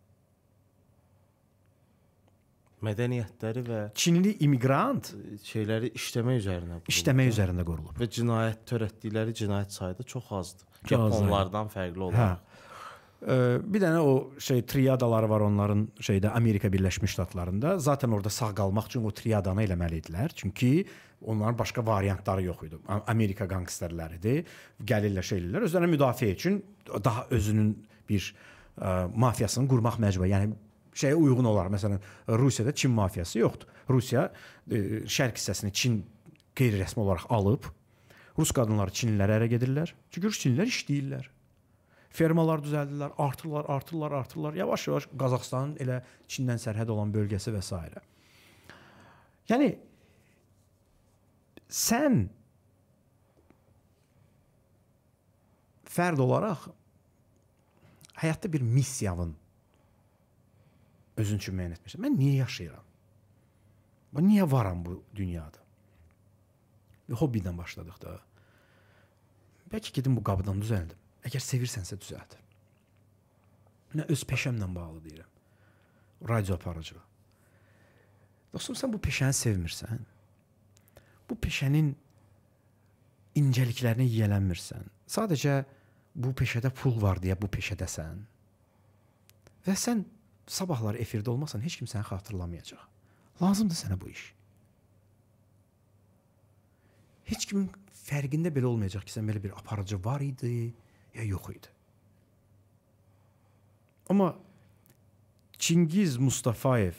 Mədəniyyətləri və Çinli immiqrant şeyləri işləmək üzərində qurulub. İşləmək üzərində qurulub. Və cinayət törətdikləri cinayət sayı da çox azdır. Japonlardan fərqli olaraq. Hə. Bir dənə o şey triadaları var onların şeydə Amerika Birləşmiş Ştatlarında. Zaten orada sağ qalmaq üçün o triadanı eləməli idilər. Çünki onların başqa variantları yox idi. Amerika qangsterləridir. Gəlirlər şeylər. Özlərini müdafiə üçün daha özünün bir ə, mafiyasını qurmaq məcbur. Yəni şeyə uyğun olar. Məsələn, Rusiyada Çin mafiyası yoxdur. Rusiya ə, şərq hissəsini Çin qeyri-rəsmi olaraq alıb, Rus qadınları Çinlilərə ərə gedirlər. Çünki Rus Çinlilər işləyirlər. Fermalar düzəldirlər, artırlar, artırlar, artırlar. Yavaş-yavaş Qazaxıstanın elə Çindən sərhəd olan bölgəsi və s. Yəni sən fərd olaraq həyatda bir missiyanın özün üçün müəyyən etmirsən. Mən niyə yaşayıram? Mən niyə varam bu dünyada? Bir hobbidən başladıq da. Bəlkə gedim bu qabıdan düzəldim. Əgər sevirsənsə düzəlt. Nə öz peşəmlə bağlı deyirəm. Radio aparıcılığı. Dostum, sən bu peşəni sevmirsən. Bu peşənin incəliklərini yiyələnmirsən. Sadəcə bu peşədə pul var deyə bu peşədəsən. Və sən sabahlar efirdə olmasan, heç kim səni xatırlamayacaq. Lazımdır sənə bu iş. Heç kimin fərqində belə olmayacaq ki, sən belə bir aparıcı var idi, ya yox idi. Amma Çingiz Mustafayev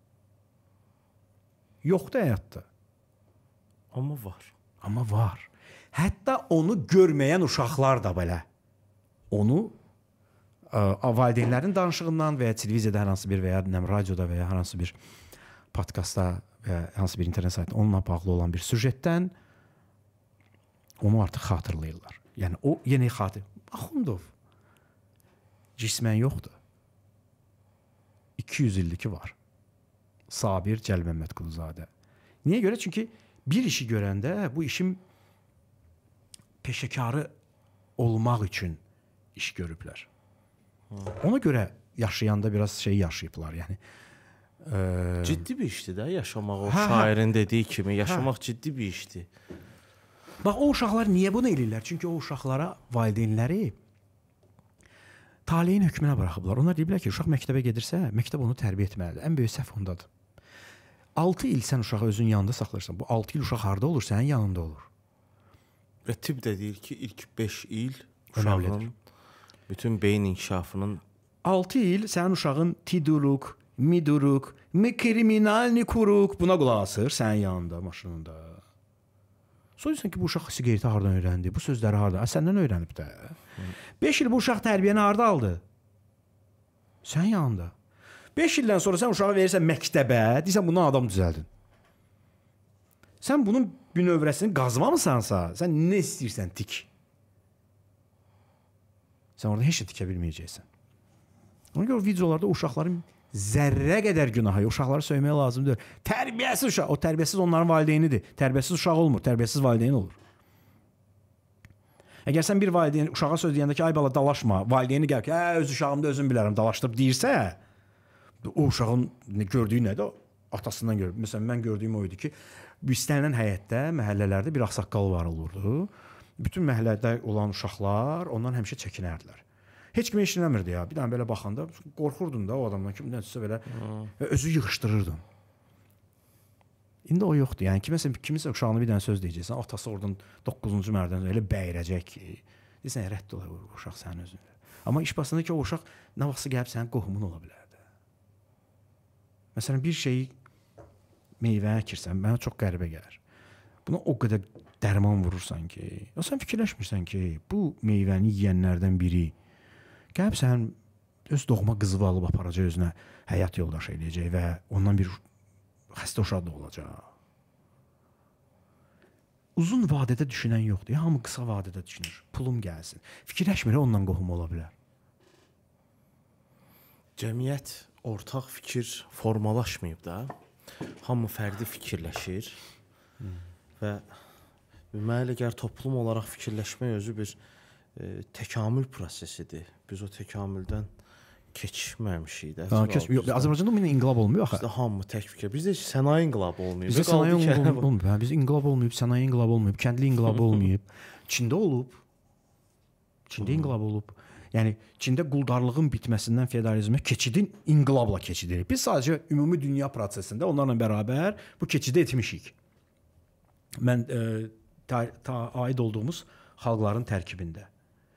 yoxdur həyatda. Amma var. Amma var. Hətta onu görməyən uşaqlar da belə. Onu ə, valideynlərin danışığından və ya televiziyada hər hansı bir və ya nəm, radioda və ya hər hansı bir podkastda və ya hansı bir internet saytında onunla bağlı olan bir süjetdən onu artıq xatırlayırlar. Yəni o yeni xatır. Axundov cismən yoxdur. iki yüz ildir ki var. Sabir Cəlməmmədquluzadə. Niyə görə? Çünki bir işi görəndə bu işin peşəkarı olmaq üçün iş görüblər. Ona görə yaşayanda biraz şey yaşayıblar. Yəni e... ciddi bir işdir də yaşamaq. O hə, şairin hə. dediyi kimi yaşamaq hə. ciddi bir işdir. Bax o uşaqlar niyə bunu eləyirlər? Çünki o uşaqlara valideynləri taleyin hökmünə buraxıblar. Onlar deyiblər ki, uşaq məktəbə gedirsə, məktəb onu tərbiyə etməlidir. Ən böyük səhv ondadır. altı il sən uşağı özün yanında saxlayırsan. Bu altı il uşaq harda olur? Sənin yanında olur. Və tibb də deyir ki, ilk beş il Önəmlidir. uşağın bütün beyin inkişafının altı il sənin uşağın tiduruk, miduruk, mi kriminalni kuruk buna qulaq asır sənin yanında, maşınında. Soruyorsun ki, bu uşaq siqareti hardan öyrəndi? Bu sözləri hardan? A, səndən öyrənib də. beş il bu uşaq tərbiyəni harda aldı? Sən yanında. beş ildən sonra sən uşağı verirsən məktəbə, deyirsən bundan adam düzəldin. Sən bunun bünövrəsini qazmamısansa, sən nə istəyirsən tik. Sən orada heç nə tikə bilməyəcəksən. Ona görə videolarda uşaqların zərrə qədər günahı, uşaqları söyməyə lazımdır. Tərbiyəsiz uşaq, o tərbiyəsiz onların valideynidir. Tərbiyəsiz uşaq olmur, tərbiyəsiz valideyn olur. Əgər sən bir valideyn uşağa söz deyəndə ki, ay bala dalaşma, valideyni gəl ki, hə öz uşağımda özüm bilərəm, dalaşdırıb deyirsə, o uşağın gördüyü nədir? Atasından görüb. Məsələn, mən gördüyüm o idi ki, istənilən həyətdə, məhəllələrdə bir ağsaqqal var olurdu. Bütün məhəllədə olan uşaqlar ondan həmişə çəkinərdilər. Heç kim eşitməmirdi ya. Bir dənə belə baxanda qorxurdun da o adamdan ki, nəsə belə və özü yığışdırırdın. İndi o yoxdur. Yəni kiməsə kimisə uşağına bir dənə söz deyəcəksən, atası oradan doqquzuncu mərdən elə bəyirəcək ki, deyirsən rədd ola o uşaq sənin özündə. Amma iş basında ki, o uşaq nə vaxtsa gəlib sənin qohumun ola bilər də. Məsələn, bir şeyi meyvə əkirsən, mənə çox qəribə gəlir. Buna o qədər dərman vurursan ki, ya sən fikirləşmirsən ki, bu meyvəni yeyənlərdən biri gəlib sən öz doğma qızı alıb aparacaq özünə həyat yoldaşı eləyəcək və ondan bir xəstə uşaq da olacaq. Uzun vadədə düşünən yoxdur. Hamı qısa vadədə düşünür. Pulum gəlsin. Fikirləşmir, ondan qohum ola bilər. Cəmiyyət ortaq fikir formalaşmayıb da. Hamı fərdi fikirləşir. Hmm. Və mənə elə gəlir toplum olaraq fikirləşmək özü bir e, təkamül prosesidir. Biz o təkamüldən keçməmişik də. Azərbaycanda bu inqilab olmuyor axı. Bizdə hamı tək fikir. Bizdə sənaye inqilabı olmayıb. Bizdə sənaye inqilabı olmayıb. Biz inqilab olmayıb, sənaye inqilabı olmayıb, kəndli inqilabı olmayıb. Çində olub. Çində hmm. inqilab olub. Yəni Çində quldarlığın bitməsindən feodalizmə keçidin inqilabla keçidirik. Biz sadəcə ümumi dünya prosesində onlarla bərabər bu keçidi etmişik. Mən e, ta, ta aid olduğumuz xalqların tərkibində.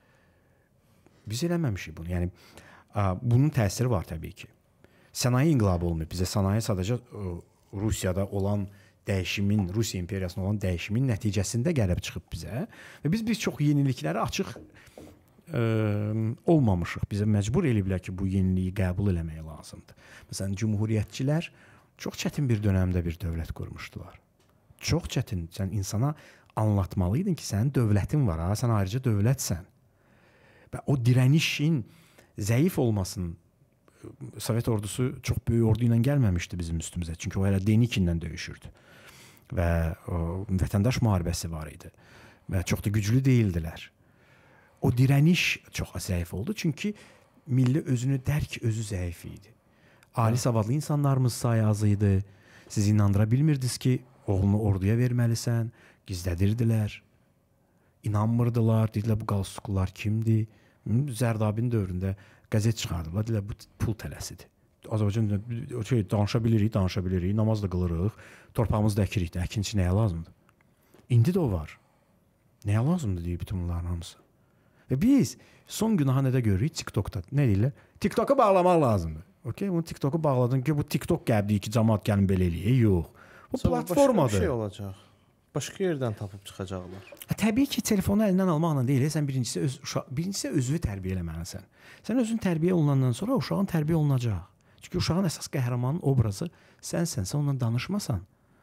Biz eləməmişik bunu. Yəni bunun təsiri var təbii ki. Sənaye inqilabı olmayıb. Bizə sənaye sadəcə Rusiyada olan dəyişimin, Rusiya imperiyasında olan dəyişimin nəticəsində gəlib çıxıb bizə və biz bir çox yenilikləri açıq ə, olmamışıq. Bizə məcbur eləyiblər ki, bu yeniliyi qəbul eləmək lazımdır. Məsələn, cümhuriyyətçilər çox çətin bir dövrdə bir dövlət qurmuşdular. Çox çətin. Sən insana anlatmalıydın ki, sənin dövlətin var, ha, sən ayrıca dövlətsən. Və o dirənişin zəif olmasın. Sovet ordusu çox böyük ordu ilə gəlməmişdi bizim üstümüzə. Çünki o hələ Denikinlə döyüşürdü. Və o, vətəndaş müharibəsi var idi. Və çox da güclü deyildilər. O dirəniş çox zəif oldu. Çünki milli özünü dərk özü zəif idi. Ali savadlı insanlarımız sayı az idi. Siz inandıra bilmirdiniz ki, oğlunu orduya verməlisən. Gizlədirdilər. İnanmırdılar. Dedilər, bu qalstuklar kimdir? Zərdabinin dövründə qəzet çıxardılar. Deyirlər, bu pul tələsidir. Azərbaycanda şey, danışa bilirik, danışa bilirik, namaz da qılırıq, torpağımızı da əkirik də, əkinçi nəyə lazımdır? İndi də o var. Nəyə lazımdır deyir bütün bunların hamısı. Və biz son günaha nədə görürük? TikTokda. Nə deyirlər? TikToka bağlamaq lazımdır. Okay, bunu TikToku bağladın ki, bu TikTok qəbli ki, cəmaət gəlin belə eləyir. Yox. Bu platformadır. Başqa bir şey olacaq. Başqa yerdən tapıb çıxacaqlar. Təbii ki, telefonu əlindən almaqla deyil, sən birincisi öz uşaq, birincisi özünü tərbiyə eləməlisən. Sən özün tərbiyə olunandan sonra uşağın tərbiyə olunacaq. Çünki uşağın əsas qəhrəmanın obrazı sənsən, sən onunla danışmasan,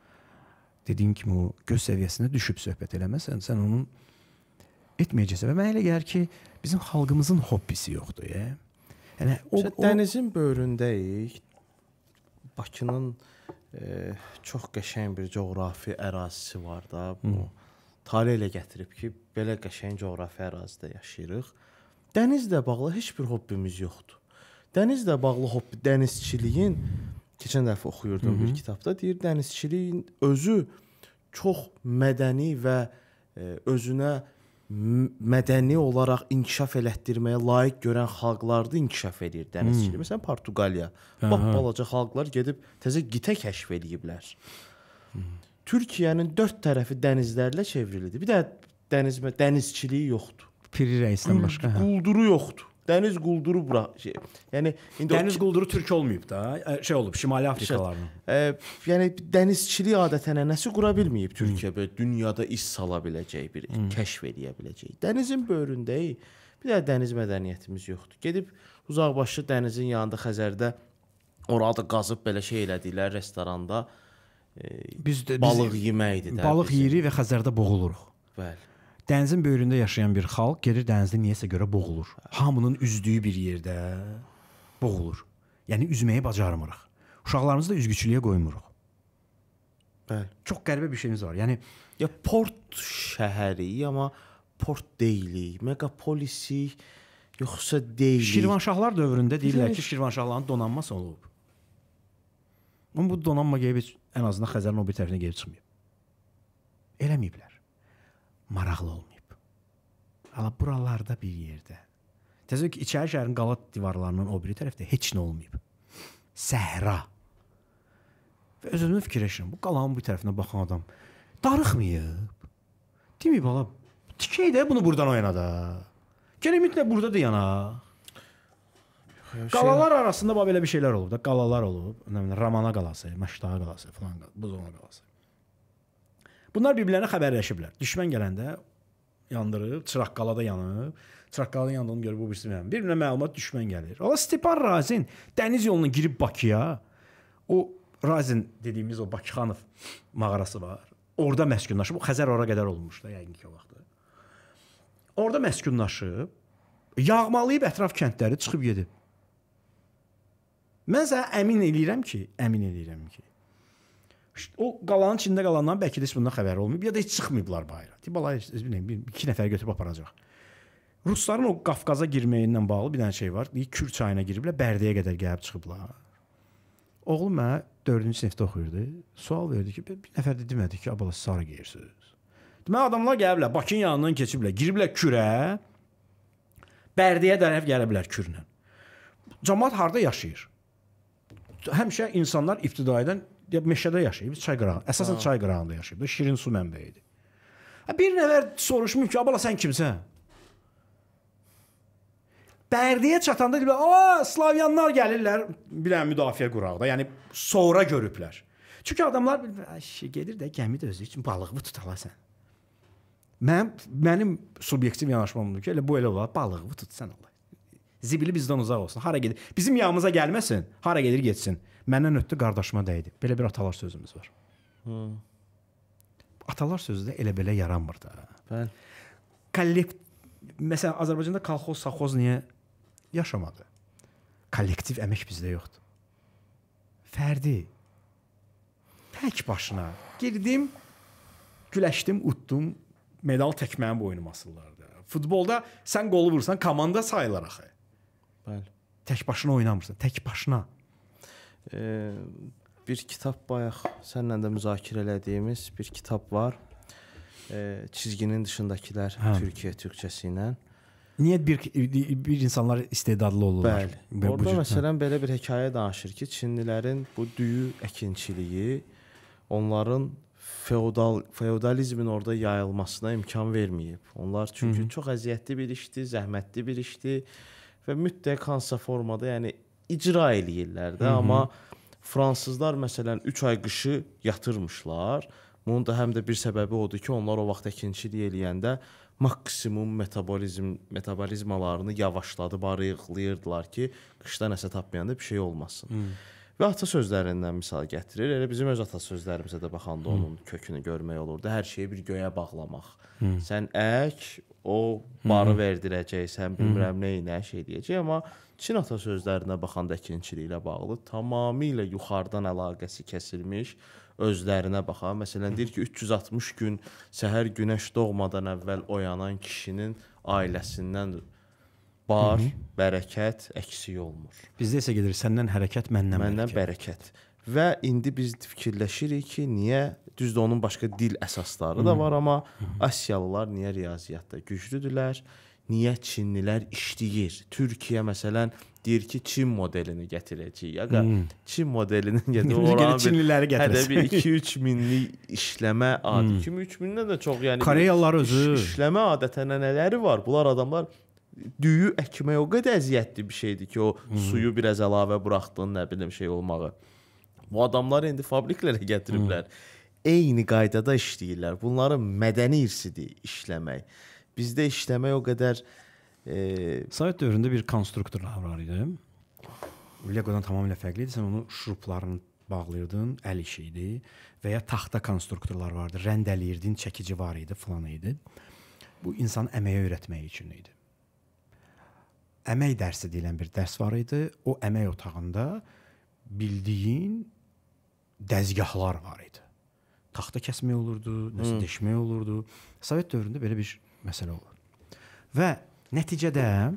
dediyin kimi o göz səviyyəsinə düşüb söhbət eləməsən, sən onun etməyəcəksən. Və mənə elə gəlir ki, bizim xalqımızın hobbisi yoxdur. Ya. Yəni o, o dənizin böyründəyik. Bakının e, çox qəşəng bir coğrafi ərazisi var da. Bu taley elə gətirib ki, belə qəşəng coğrafi ərazidə yaşayırıq. Dənizlə bağlı heç bir hobbimiz yoxdur. Dənizlə bağlı hobbi dənizçiliyin keçən dəfə oxuyurdum bir kitabda, deyir dənizçiliyin özü çox mədəni və e, özünə mədəni olaraq inkişaf elətdirməyə layiq görən xalqlarda inkişaf edir dənizçilik. Hmm. Məsələn, Portuqaliya. Bax, balaca xalqlar gedib təzə qitə kəşf eləyiblər. Hmm. Türkiyənin dörd tərəfi dənizlərlə çevrilidi. Bir də dəniz dənizçiliyi yoxdur. Piri rəisdən başqa. Qulduru yoxdur. Dəniz qulduru bura şey. Yəni indi dəniz o, qulduru türk olmayıb da. Şey olub Şimali Afrikalarının. E, yəni dənizçilik adət-ənənəsi qura bilməyib Türkiyə hmm. belə dünyada iz sala biləcək bir hmm. kəşf edə biləcək. Dənizin böyründəyik. Bir də dəniz mədəniyyətimiz yoxdur. Gedib uzaqbaşı dənizin yanında Xəzərdə orada qazıb belə şey elədilər restoranda. E, biz də, balıq biz, yeməkdir də. Balıq yeyirik və Xəzərdə boğuluruq. Bəli. Dənizin böyründə yaşayan bir xalq gedir dənizdə niyəsə görə boğulur. Hamının üzdüyü bir yerdə boğulur. Yəni üzməyi bacarmırıq. Uşaqlarımızı da üzgüçülüyə qoymuruq. Bəli. Çox qəribə bir şeyimiz var. Yəni ya port şəhəri, amma port deyilik, megapolisi yoxsa deyilik. Şirvanşahlar dövründə deyirlər ki, Şirvanşahların donanması olub. Amma bu donanma gəlib ən azından Xəzərin o bir tərəfinə gəlib çıxmayıb. Eləməyiblər. Maraqlı olmayıb. Ala buralarda bir yerdə. Təzə ki, İçəri şəhərin qala divarlarının o biri tərəfdə heç nə olmayıb. Səhra. Və özümü fikirləşirəm, bu qalanın bir tərəfinə baxan adam darıxmayıb. Deməyib, ala, tikək də bunu buradan oyana da. Gəl ümumiyyətlə burada da yana. Qalalar arasında belə bir şeylər olub da. Qalalar olub. Ramana qalası, Məştağa qalası, falan, Buzona qalası. Bunlar bir-birlərinə xəbərləşiblər. Düşmən gələndə yandırıb, Çıraqqalada yanıb. Çıraqqalada yandığını görüb bu birisi mənim. Bir-birinə məlumat düşmən gəlir. Ola Stepan Razin dəniz yoluna girib Bakıya. O Razin dediyimiz o Bakıxanov mağarası var. Orada məskunlaşıb. O Xəzər ora qədər olmuş da yəqin ki o vaxtı. Orada məskunlaşıb, yağmalayıb ətraf kəndləri çıxıb gedib. Mən sənə əmin eləyirəm ki, əmin eləyirəm ki, o qalanın içində qalandan bəlkə də heç bundan xəbəri olmayıb ya da heç çıxmayıblar bayıra. Tibalar bilmirəm, bir iki nəfər götürüb aparacaq. Rusların o Qafqaza girməyindən bağlı bir dənə şey var. Deyir Kür çayına giriblər, Bərdəyə qədər gəlib çıxıblar. Oğlum mənə dördüncü sinifdə oxuyurdu. Sual verdi ki, bir nəfər də demədi ki, abala siz hara geyirsiniz? Deməli adamlar gəliblər, Bakının yanından keçiblər, giriblər Kürə. Bərdəyə tərəf gəliblər Kürlə. Cəmaət harda yaşayır? Həmişə insanlar ibtidaidən meşədə yaşayıb, çay qırağı. Əsasən çay qırağında yaşayıb. Şirin su mənbəyidir. Bir nəfər soruşmuyor ki, abala sən kimsən? Bərdəyə çatanda deyirlər, "A, Slavyanlar gəlirlər, bilən müdafiə quraqda." Yəni sonra görüblər. Çünki adamlar şey gedir də gəmi də özü üçün balığını tutala sən. Mənim mənim subyektiv yanaşmamdır ki, elə bu elə olar, balığını tutsan Allah. Zibili bizdən uzaq olsun. Hara gedir? Bizim yanımıza gəlməsin. Hara gedir getsin. Məndən ötdü qardaşıma dəydi. Belə bir atalar sözümüz var. Hı. Atalar sözü də elə belə yaranmır da. Bəli. Kollektiv məsələn Azərbaycanda kolxoz, savxoz niyə yaşamadı? Kollektiv əmək bizdə yoxdur. Fərdi tək başına girdim, güləşdim, utdum, medal tək mənim boynuma asılırdı. Futbolda sən qolu vursan, komanda sayılır axı. Bəli. Tək başına oynamırsan, tək başına. Ee, bir kitab bayaq səninlə də müzakirə elədiyimiz bir kitab var. Ee, Çizginin dışındakılar hə. Türkiyə türkçəsi ilə. Niyə bir bir insanlar istedadlı olurlar? Bəli. Orada bu, məsələn belə bir hekayə danışır ki, Çinlilərin bu düyü əkinçiliyi onların feodal feodalizmin orada yayılmasına imkan verməyib. Onlar çünki Hı -hı. çox əziyyətli bir işdir, zəhmətli bir işdir və mütləq hansısa formada, yəni icra eləyirlər də, amma fransızlar məsələn üç ay qışı yatırmışlar. Bunun da həm də bir səbəbi odur ki, onlar o vaxt əkinçilik eləyəndə maksimum metabolizm metabolizmalarını yavaşladıb arıqlayırdılar ki, qışda nəsə tapmayanda bir şey olmasın. Hmm. Və ata sözlərindən misal gətirir. Elə bizim öz ata sözlərimizə də baxanda hmm. onun kökünü görmək olurdu. Hər şeyi bir göyə bağlamaq. Hmm. Sən ək, o barı hmm. verdirəcəksən, bilmirəm hmm. nə nə şey deyəcək, amma Çin ata sözlərinə baxanda əkinçiliklə bağlı tamamilə yuxarıdan əlaqəsi kəsilmiş özlərinə baxan. Məsələn, deyir ki, üç yüz altmış gün səhər günəş doğmadan əvvəl oyanan kişinin ailəsindən bar, Hı -hı. bərəkət əksik olmur. Bizdə isə gedir səndən hərəkət, məndən, məndən bərəkət. bərəkət. Və indi biz fikirləşirik ki, niyə, düzdür onun başqa dil əsasları Hı -hı. da var, amma Hı -hı. Asiyalılar niyə riyaziyyatda güclüdürlər? Niyə Çinlilər işləyir? Türkiyə məsələn deyir ki, Çin modelini gətirəcək. Yaqa hmm. Çin modelini gətirib oranı Çinliləri gətirəcək. Hədə bir iki üç minlik işləmə adı. iki üç mindən də çox, yəni Koreyalılar özü iş, işləmə adət-ənənələri var. Bunlar adamlar düyü əkmək o qədər əziyyətli bir şeydir ki, o hmm. suyu biraz əlavə buraxdığın nə bilim şey olmağı. Bu adamlar indi fabriklərə gətiriblər. Hmm. Eyni qaydada işləyirlər. Bunların mədəni irsidir işləmək. Bizdə işləmək o qədər e... Sovet dövründə bir konstruktorlar var idi. Legodan tamamilə fərqli idi. Sən onu şuruplarını bağlayırdın, əl işi idi və ya taxta konstruktorlar vardı. Rəndəliyirdin, çəkici var idi, falan idi. Bu insan əməyə öyrətmək üçün idi. Əmək dərsi deyilən bir dərs var idi. O əmək otağında bildiyin dəzgahlar var idi. Taxta kəsmək olurdu, nəsə deşmək olurdu. Sovet dövründə belə bir məsələ olur. Və nəticədə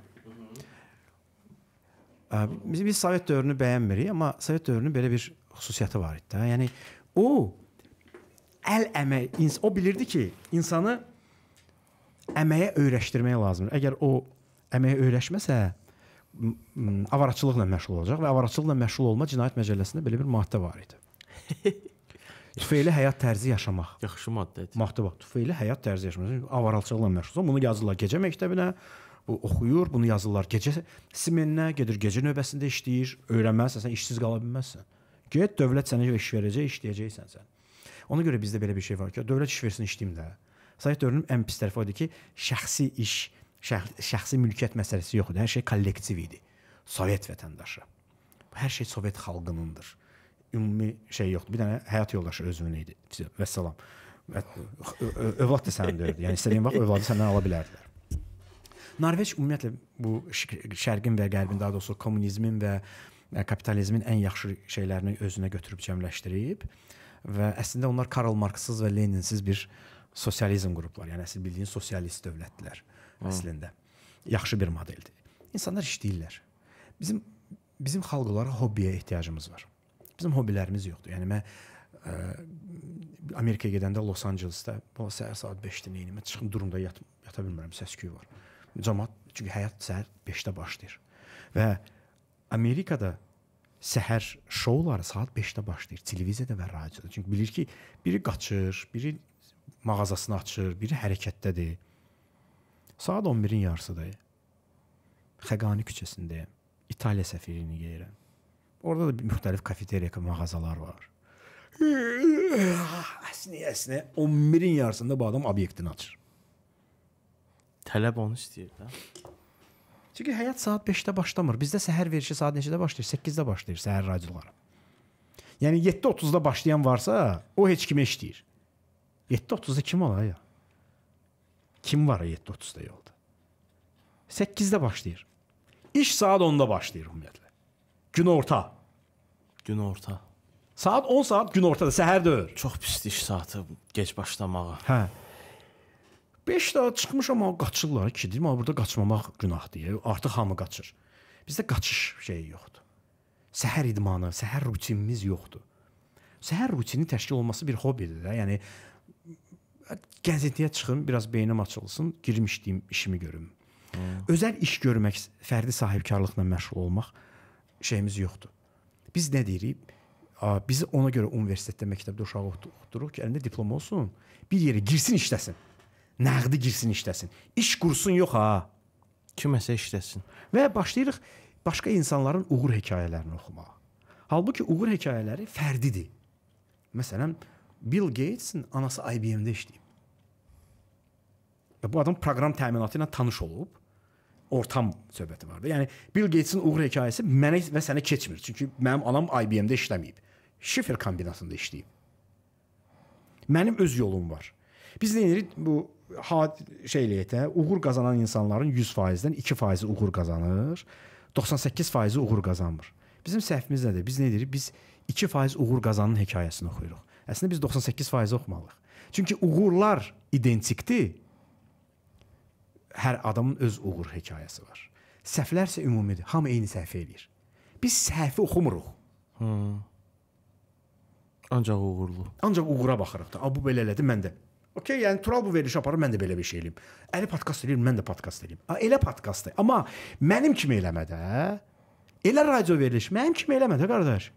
biz, biz Sovet dövrünü bəyənmirik, amma Sovet dövrünün belə bir xüsusiyyəti var idi. Yəni o əl əmək, o bilirdi ki, insanı əməyə öyrəşdirmək lazımdır. Əgər o əməyə öyrəşməsə, avaraçılıqla məşğul olacaq və avaraçılıqla məşğul olma cinayət məcəlləsində belə bir maddə var idi. Tüfeyli həyat tərzi yaşamaq. Yaxşı maddədir. Maddə bax, tüfeyli həyat tərzi yaşamaq. Avaraçılıqla məşğul. Bunu yazırlar gecə məktəbinə, bu oxuyur, bunu yazırlar gecə simeninə, gedir gecə növbəsində işləyir, öyrənməzsən, sən işsiz qala bilməzsən. Get, dövlət sənə iş verəcək, işləyəcəksən sən. Ona görə bizdə belə bir şey var ki, dövlət iş versin, işləyim də. Sovet dövrünün ən pis tərəfi odur ki, şəxsi iş, şəxsi mülkiyyət məsələsi yoxdur. Hər şey kollektiv idi. Sovet vətəndaşı. Hər şey Sovet xalqınındır. Ümumi şey yoxdur. Bir dənə həyat yoldaşı özünün idi. Vəssalam. Övlad da sənin dördür. Yəni istədiyin vaxt övladı səndən ala bilərdilər. Norveç ümumiyyətlə bu şərqin və qərbin, daha doğrusu kommunizmin və kapitalizmin ən yaxşı şeylərini özünə götürüb cəmləşdirib və əslində onlar Karl Marksız və Leninsiz bir sosializm qruplar. Yəni əsl bildiyin sosialist dövlətdilər əslində. Yaxşı bir modeldir. İnsanlar işləyirlər. Bizim bizim xalq olaraq hobbiyə ehtiyacımız var. Bizim hobbilərimiz yoxdur. Yəni mən ə, Amerikaya gedəndə Los Angelesdə bu səhər saat beşdə nəyinimə çıxım durumda yat, yata bilmirəm, səs-küy var. Cəmaət, çünki həyat səhər beşdə başlayır. Və Amerikada səhər şouları saat beşdə başlayır, televiziyada və radioda. Çünki bilir ki, biri qaçır, biri mağazasını açır, biri hərəkətdədir. Saat on birin yarısıdır. Xəqani küçəsindəyəm. İtaliya səfirini yeyirəm. Orada da müxtəlif kafeteriya, mağazalar var. Əsnə, əsnə on birin yarısında bu adam obyektini açır. Tələb onu istəyir də. Çünki həyat saat beşdə başlamır. Bizdə səhər verişi saat neçədə başlayır? səkkizdə başlayır səhər radioları. Yəni yeddi otuzda başlayan varsa, o heç kimə işləyir. yeddi otuzda kim olar ya? Kim var yeddi otuzda yolda? səkkizdə başlayır. İş saat onda başlayır ümumiyyətlə. Günorta. Günorta. Saat on saat günortada, səhər deyil. Çox pisdir iş saatı gec başlamağı. Hə. beşdə çıxmış amma qaçırlar ki, deyim, amma burada qaçmamaq günahdır. Artıq hamı qaçır. Bizdə qaçış şeyi yoxdur. Səhər idmanı, səhər rutinimiz yoxdur. Səhər rutini təşkil olması bir hobbidir də. Yəni gəzintiyə çıxım, biraz beynim açılsın, girim işləyim, işimi görüm. Hmm. Özəl iş görmək, fərdi sahibkarlıqla məşğul olmaq şeyimiz yoxdur. Biz nə deyirik? Bizi ona görə universitetdə, məktəbdə uşaq oxuduruq ki, əlində diplom olsun, bir yerə girsin, işləsin. Nəğdi girsin, işləsin. İş qursun yox ha. Kiməsə işləsin. Və başlayırıq, başqa insanların uğur hekayələrini oxumaq. Halbuki uğur hekayələri fərdidir. Məsələn, Bill Gates'in anası I B M-də işləyib. Bu adam proqram təminatı ilə tanış olub. Ortam söhbəti vardı. Yəni Bill Gates'in uğur hekayəsi mənə və sənə keçmir. Çünki mənim anam I B M-də işləməyib. Şifr kombinasında işləyib. Mənim öz yolum var. Biz nə edirik? Bu şeyləyətə, uğur qazanan insanların yüz faizdən iki faizi uğur qazanır, doxsan səkkiz faizi uğur qazanmır. Bizim səhvimiz nədir? Biz nə edirik? Biz iki faiz uğur qazanın hekayəsini oxuyuruq. Əslində biz doxsan səkkiz faizi oxumalıyıq. Çünki uğurlar identikdir. Hər adamın öz uğur hekayəsi var. Səhvlər isə ümumidir. Hamı eyni səhvi eləyir. Biz səhvi oxumuruq. Hmm. Ancaq uğurlu. Ancaq uğura baxırıq da. Bu belə elədi, mən də. Okey, yəni Tural bu veriliş aparır, mən də belə bir şey eləyim. Əli podkast eləyir, mən də podkast eləyim. Elə podkastdır. Amma mənim kimi eləmə də. Elə radio veriliş, mənim kimi eləmə də, qardaş.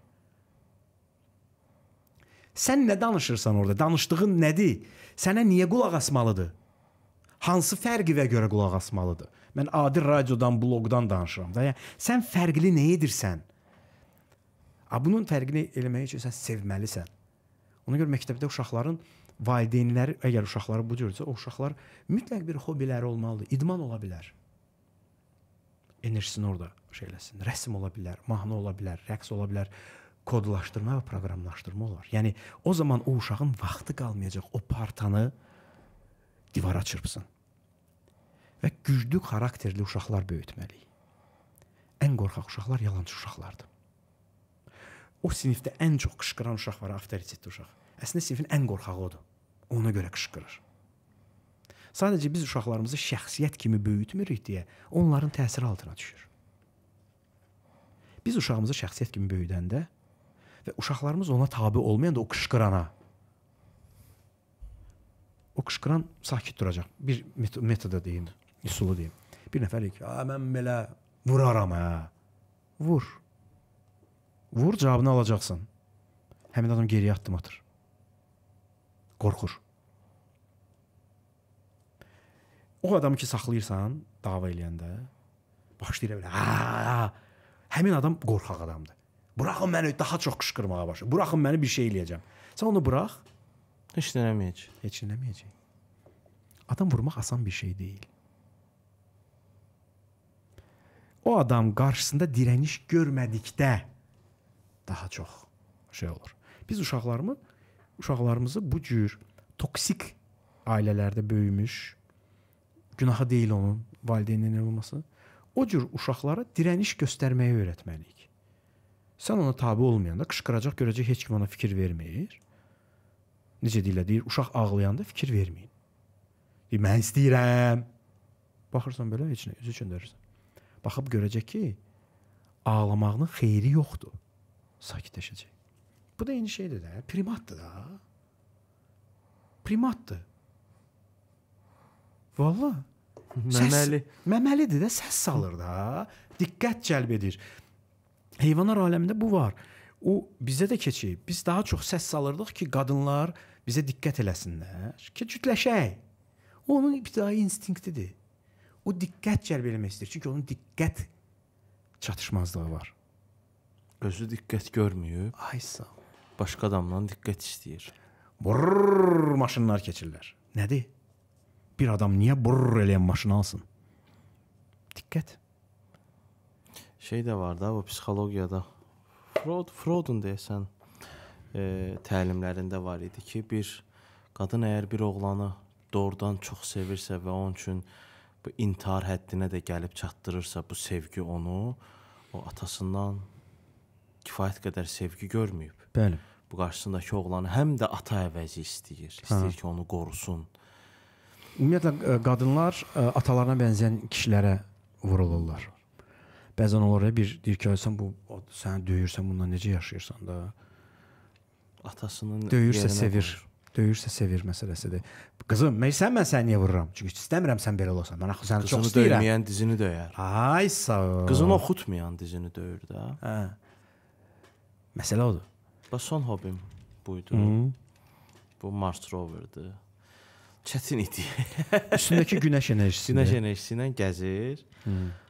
Sən nə danışırsan orada? Danışdığın nədir? Sənə niyə qulaq asmalıdır? Hansı fərqivə görə qulaq asmalıdır? Mən adi radiodan, bloqdan danışıram da. Yəni, sən fərqli nə edirsən? Bunun fərqini eləmək üçün sən sevməlisən. Ona görə məktəbdə uşaqların valideynləri, əgər uşaqları bu cürsə, o uşaqlar mütləq bir hobiləri olmalıdır. İdman ola bilər. Enerjisini orada şey eləsin. Rəsm ola bilər, mahnı ola bilər, rəqs ola bilər, kodlaşdırma və proqramlaşdırma olar. Yəni, o zaman o uşağın vaxtı qalmayacaq. O partanı divara çırpsın. Və güclü xarakterli uşaqlar böyütməliyik. Ən qorxaq uşaqlar yalançı uşaqlardır. O sinifdə ən çox qışqıran uşaq var, avtoritetli uşaq. Əslində sinifin ən qorxağı odur. Ona görə qışqırır. Sadəcə biz uşaqlarımızı şəxsiyyət kimi böyütmürük deyə onların təsiri altına düşür. Biz uşağımızı şəxsiyyət kimi böyüdəndə və uşaqlarımız ona tabi olmayanda o qışqırana, o qışqıran sakit duracaq. Bir metoda deyim, üsulu deyim. Bir nəfər deyir ki, mən belə vuraram, hə. Vur. Vur, cavabını alacaqsın. Həmin adam geriyə addım atır. Qorxur. O adamı ki saxlayırsan, dava eləyəndə, başlayır belə, ha, həmin adam qorxaq adamdır. Buraxın məni, daha çox qışqırmağa başlayır. Buraxın məni, bir şey eləyəcəm. Sən onu burax. Heç nələməyəcək. Heç nələməyəcək. Adam vurmaq asan bir şey deyil. O adam qarşısında dirəniş görmədikdə daha çox şey olur. Biz uşaqlarımı, uşaqlarımızı bu cür toksik ailələrdə böyümüş, günahı deyil onun, valideyninin olması, o cür uşaqlara dirəniş göstərməyi öyrətməliyik. Sən ona tabi olmayanda qışqıracaq, görəcək, heç kim ona fikir vermir. Necə deyirlər, deyir, uşaq ağlayanda fikir verməyin. Deyir, mən istəyirəm. Baxırsan belə, heç nə, üzü çöndürürsən. Baxıb görəcək ki, ağlamağının xeyri yoxdur. Sakitləşəcək. Bu da eyni şeydir də, primatdır da. Primatdır. Valla. Məməli. Məməlidir də, səs salır da. Diqqət cəlb edir. Heyvanlar aləmində bu var. O bizə də keçib. Biz daha çox səs salırdıq ki, qadınlar bizə diqqət eləsinlər. Ki, cütləşək. O onun ibtidai instinktidir. O diqqət cəlb eləmək istəyir. Çünki onun diqqət çatışmazlığı var. Özü diqqət görmüyor. Ay sağ ol. Başqa adamdan diqqət istəyir. Brrr, maşınlar keçirlər. Nədir? Bir adam niyə brrr eləyən maşını alsın? Diqqət. Şey də var da, bu psixologiyada. Freud, Freudun deyəsən e, təlimlərində var idi ki, bir qadın əgər bir oğlanı doğrudan çox sevirsə və onun üçün bu intihar həddinə də gəlib çatdırırsa, bu sevgi onu o atasından kifayət qədər sevgi görməyib. Bəli. Bu qarşısındakı oğlanı həm də ata əvəzi istəyir. İstəyir ki, onu qorusun. Ümumiyyətlə, qadınlar atalarına bənzəyən kişilərə vurulurlar. Bəzən olur ya, bir deyir ki, sən bu səni döyürsən, bundan necə yaşayırsan da? Atasının döyürsə sevir. Vurur. Döyürsə sevir məsələsidir. Qızım, sən mən səni niyə vururam? Çünki istəmirəm sən belə olasan. Mən axı səni çox istəyirəm. Qızını döyməyən dizini döyər. Ay sağ ol. Qızını oxutmayan dizini döyür də. Hə. Məsələ odur. Və son hobim buydu. Hı. Bu Mars roverdir. Çətin idi. Üstündəki günəş enerjisi. Günəş enerjisi ilə gəzir. Hı.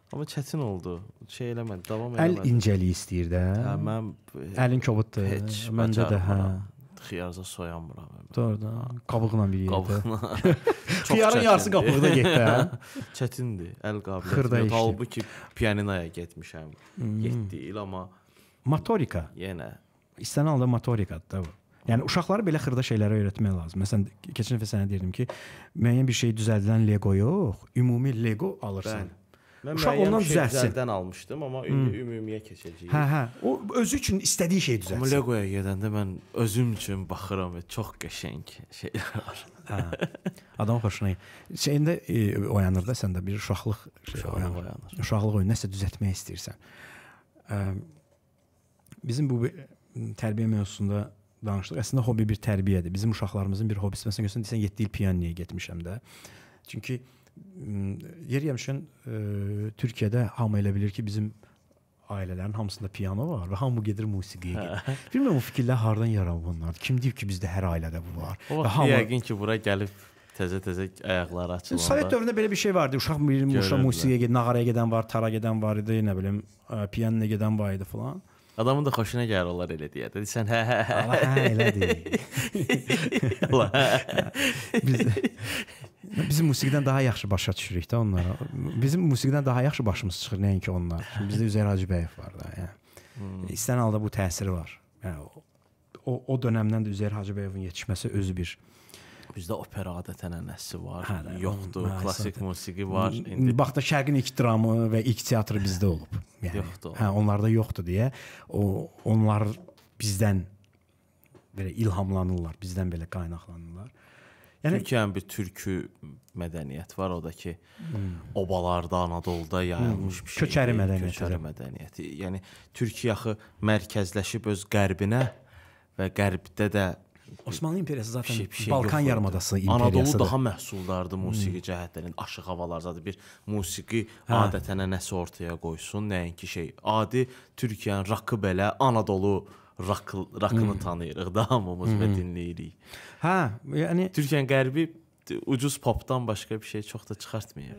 Amma çətin oldu. Şey eləmədi, davam Əl eləmədi. incəliyi istəyir də. Hə, mən Əlin kobuddur. heç Məndə də hə. Xiyarza soyanmıram. Doğrudan. Qabıqla bir yerdə. Qabığına. Xiyarın yarısı qabıqda getdi hə. Çətindir. Əl Xırda qabiliyyəti. işdir. Halbuki pianinoya getmişəm. yeddi il amma Motorika. yenə İstənilən halda motorikadır da bu. Yəni uşaqlara belə xırda şeyləri öyrətmək lazım. Məsələn, keçən dəfə sənə deyirdim ki, müəyyən bir şey düzəldilən Lego yox, ümumi Lego alırsan. Bəli. Mən Uşaq ondan şey düzəltsin. düzəldən almışdım, amma indi ümumiyə keçəcəyik. Hə, hə. O özü üçün istədiyi şeyi Amma düzəltsin. Legoya gedəndə mən özüm üçün baxıram və çox qəşəng şeylər var. Hə. Adam xoşuna. Şeyində e, oyanır da səndə bir uşaqlıq şey Uşaqlıq oyanır. oyanır. Uşaqlıq oyunu nəsə düzəltmək istəyirsən. Ə, bizim bu tərbiyə mövzusunda danışdıq. Əslində hobbi bir tərbiyədir. Bizim uşaqlarımızın bir hobbisi. Məsələn, görsən desən yeddi il pianoya getmişəm də. Çünki yer yemişən Türkiyədə hamı elə bilir ki, bizim ailələrin hamısında piano var və hamı gedir musiqiyə gedir. Bilmirəm bu fikirlər hardan yaranıb bunlar. Kim deyib ki, bizdə hər ailədə bu var? O vaxt hamı... yəqin ki, bura gəlib təzə-təzə ayaqları açılanda. Sovet dövründə belə bir şey vardı. Uşaq bir uşaq musiqiyə gedən, nağaraya gedən var, tara gedən var idi, nə bilim, pianoya gedən var idi falan. Adamın da xoşuna gəlir onlar elə deyə. Dedi sən hə hə hə. Allah hə elədir. Allah. Biz bizim musiqidən daha yaxşı başa düşürük də onlara. Bizim musiqidən daha yaxşı başımız çıxır nəinki onlar. Şimdi bizdə Üzeyir Hacıbəyev var da, yəni. Hmm. İstənilən halda bu təsiri var. Yəni o o dövrdən də Üzeyir Hacıbəyevin yetişməsi özü bir. Bizdə opera adətən ənənəsi var. Hə, yoxdur, hə, klassik zaten. musiqi var. İndi bax da Şərqin ilk dramı və ilk teatrı bizdə olub. Yəni yoxdur. Hə, onlarda yoxdur deyə o onlar bizdən belə ilhamlanırlar, bizdən belə qaynaqlanırlar. Yəni Türkiyənin bir türkü mədəniyyət var, o da ki, hmm. obalarda, Anadoluda yayılmış hmm. bir şey. Köçəri mədəniyyəti. Köçəri mədəniyyəti. Yəni Türkiyə axı mərkəzləşib öz qərbinə və qərbdə də Osmanlı imperiyası zaten şey, şey Balkan yarımadası imperiyasıdır. Anadolu daha məhsuldardır musiqi hmm. cəhətdən. Aşıq havalar zaten bir musiqi hə. adətən nəsə ortaya qoysun, nəinki şey. Adi Türkiyənin rakı belə Anadolu rak rakını hmm. tanıyırıq da hamımız hmm. və dinləyirik. Hə, yəni Türkiyənin qərbi ucuz popdan başqa bir şey çox da çıxartmır.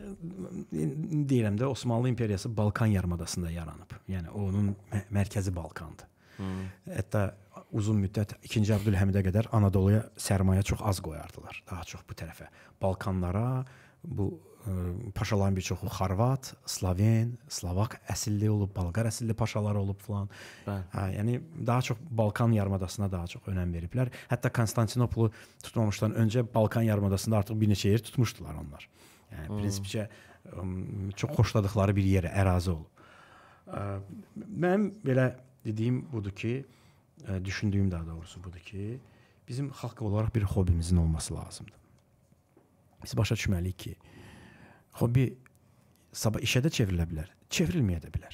Deyirəm də Osmanlı imperiyası Balkan yarımadasında yaranıb. Yəni onun mə mərkəzi Balkandır. Hmm. Hətta uzun müddət ikinci Abdülhəmidə qədər Anadoluya sərmayə çox az qoyardılar. Daha çox bu tərəfə. Balkanlara bu ə, paşaların bir çoxu Xorvat, Sloven, Slovak əsilli olub, Balqar əsilli paşalar olub falan. Hə, yəni daha çox Balkan yarımadasına daha çox önəm veriblər. Hətta Konstantinopolu tutmamışdan öncə Balkan yarımadasında artıq bir neçə yer tutmuşdular onlar. Yəni hmm. prinsipcə ə, çox xoşladıkları bir yer, ərazi olub. Ə, mənim belə dediyim budur ki, düşündüyüm daha doğrusu budur ki, bizim xalq olaraq bir hobbimizin olması lazımdır. Biz başa düşməliyik ki, hobbi sabah işə də çevrilə bilər, çevrilməyə də bilər.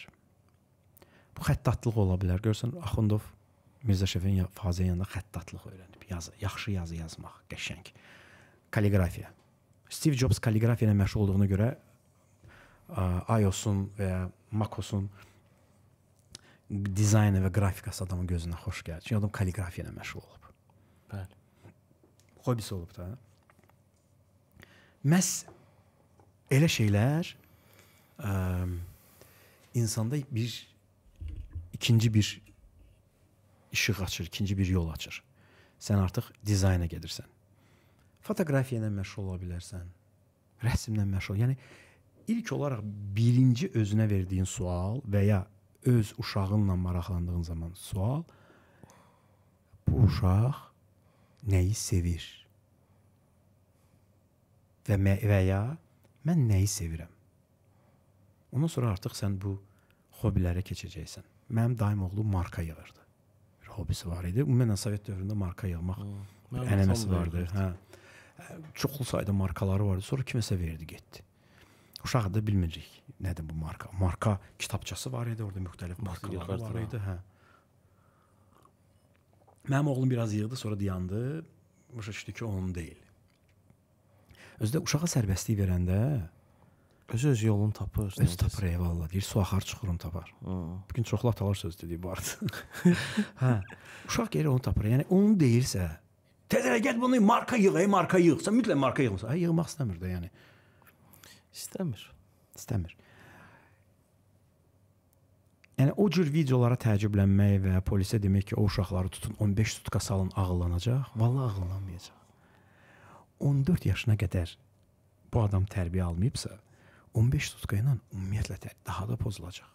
Bu xəttatlıq ola bilər. Görsən, Axundov Mirzəşevin Fazilin yanında xəttatlıq öyrənib. Yazı, yaxşı yazı yazmaq, qəşəng. Kalligrafiya. Steve Jobs kalligrafiya ilə məşğul olduğuna görə iOS-un və ya Mac-osun dizaynı və qrafikası adamın gözünə xoş gəlir. Çünki adam kalligrafiya ilə məşğul olub. Bəli. Hobbisi olub da. Məhz elə şeylər ə, insanda bir ikinci bir işıq açır, ikinci bir yol açır. Sən artıq dizayna gedirsən. Fotoqrafiya ilə məşğul ola bilərsən. Rəsmlə məşğul. Yəni ilk olaraq birinci özünə verdiyin sual və ya öz uşağınla maraqlandığın zaman sual, bu uşaq nəyi sevir? Və, və ya mən nəyi sevirəm? Ondan sonra artıq sən bu hobbilərə keçəcəksən. Mənim daim oğlum marka yığırdı. Bir hobbisi var idi. Ümumən Sovet dövründə marka yığmaq hmm. ənənəsi vardı. Hə. Çoxlu sayda markaları vardı. Sonra kiməsə verdi, getdi. Uşaq da bilmirik nədir bu marka. Marka kitabçası var idi, orada müxtəlif markalar var idi. Hə. Mənim oğlum biraz yığdı, sonra dayandı. Başa düşdü ki, onun deyil. Özdə uşağa sərbəstlik verəndə özü öz yolunu tapır. Öz tapır, eyvallah. Deyir, su axar çuxurunu tapar. Bugün çoxlu atalar söz dediyi bu arada. Hə. Uşaq gəlir onu tapır. Yəni onu deyirsə, tezərə get bunu marka yığ, ey marka yığ. Sən mütləq marka yığmısan. Hə, yığmaq istəmir də yəni. İstəmir. İstəmir. Yəni o cür videolara təəccüblənmək və polisə demək ki, o uşaqları tutun on beş sutka salın ağıllanacaq, vallahi ağıllanmayacaq. on dörd yaşına qədər bu adam tərbiyə almayıbsa, on beş sutka ilə ümumiyyətlə daha da pozulacaq.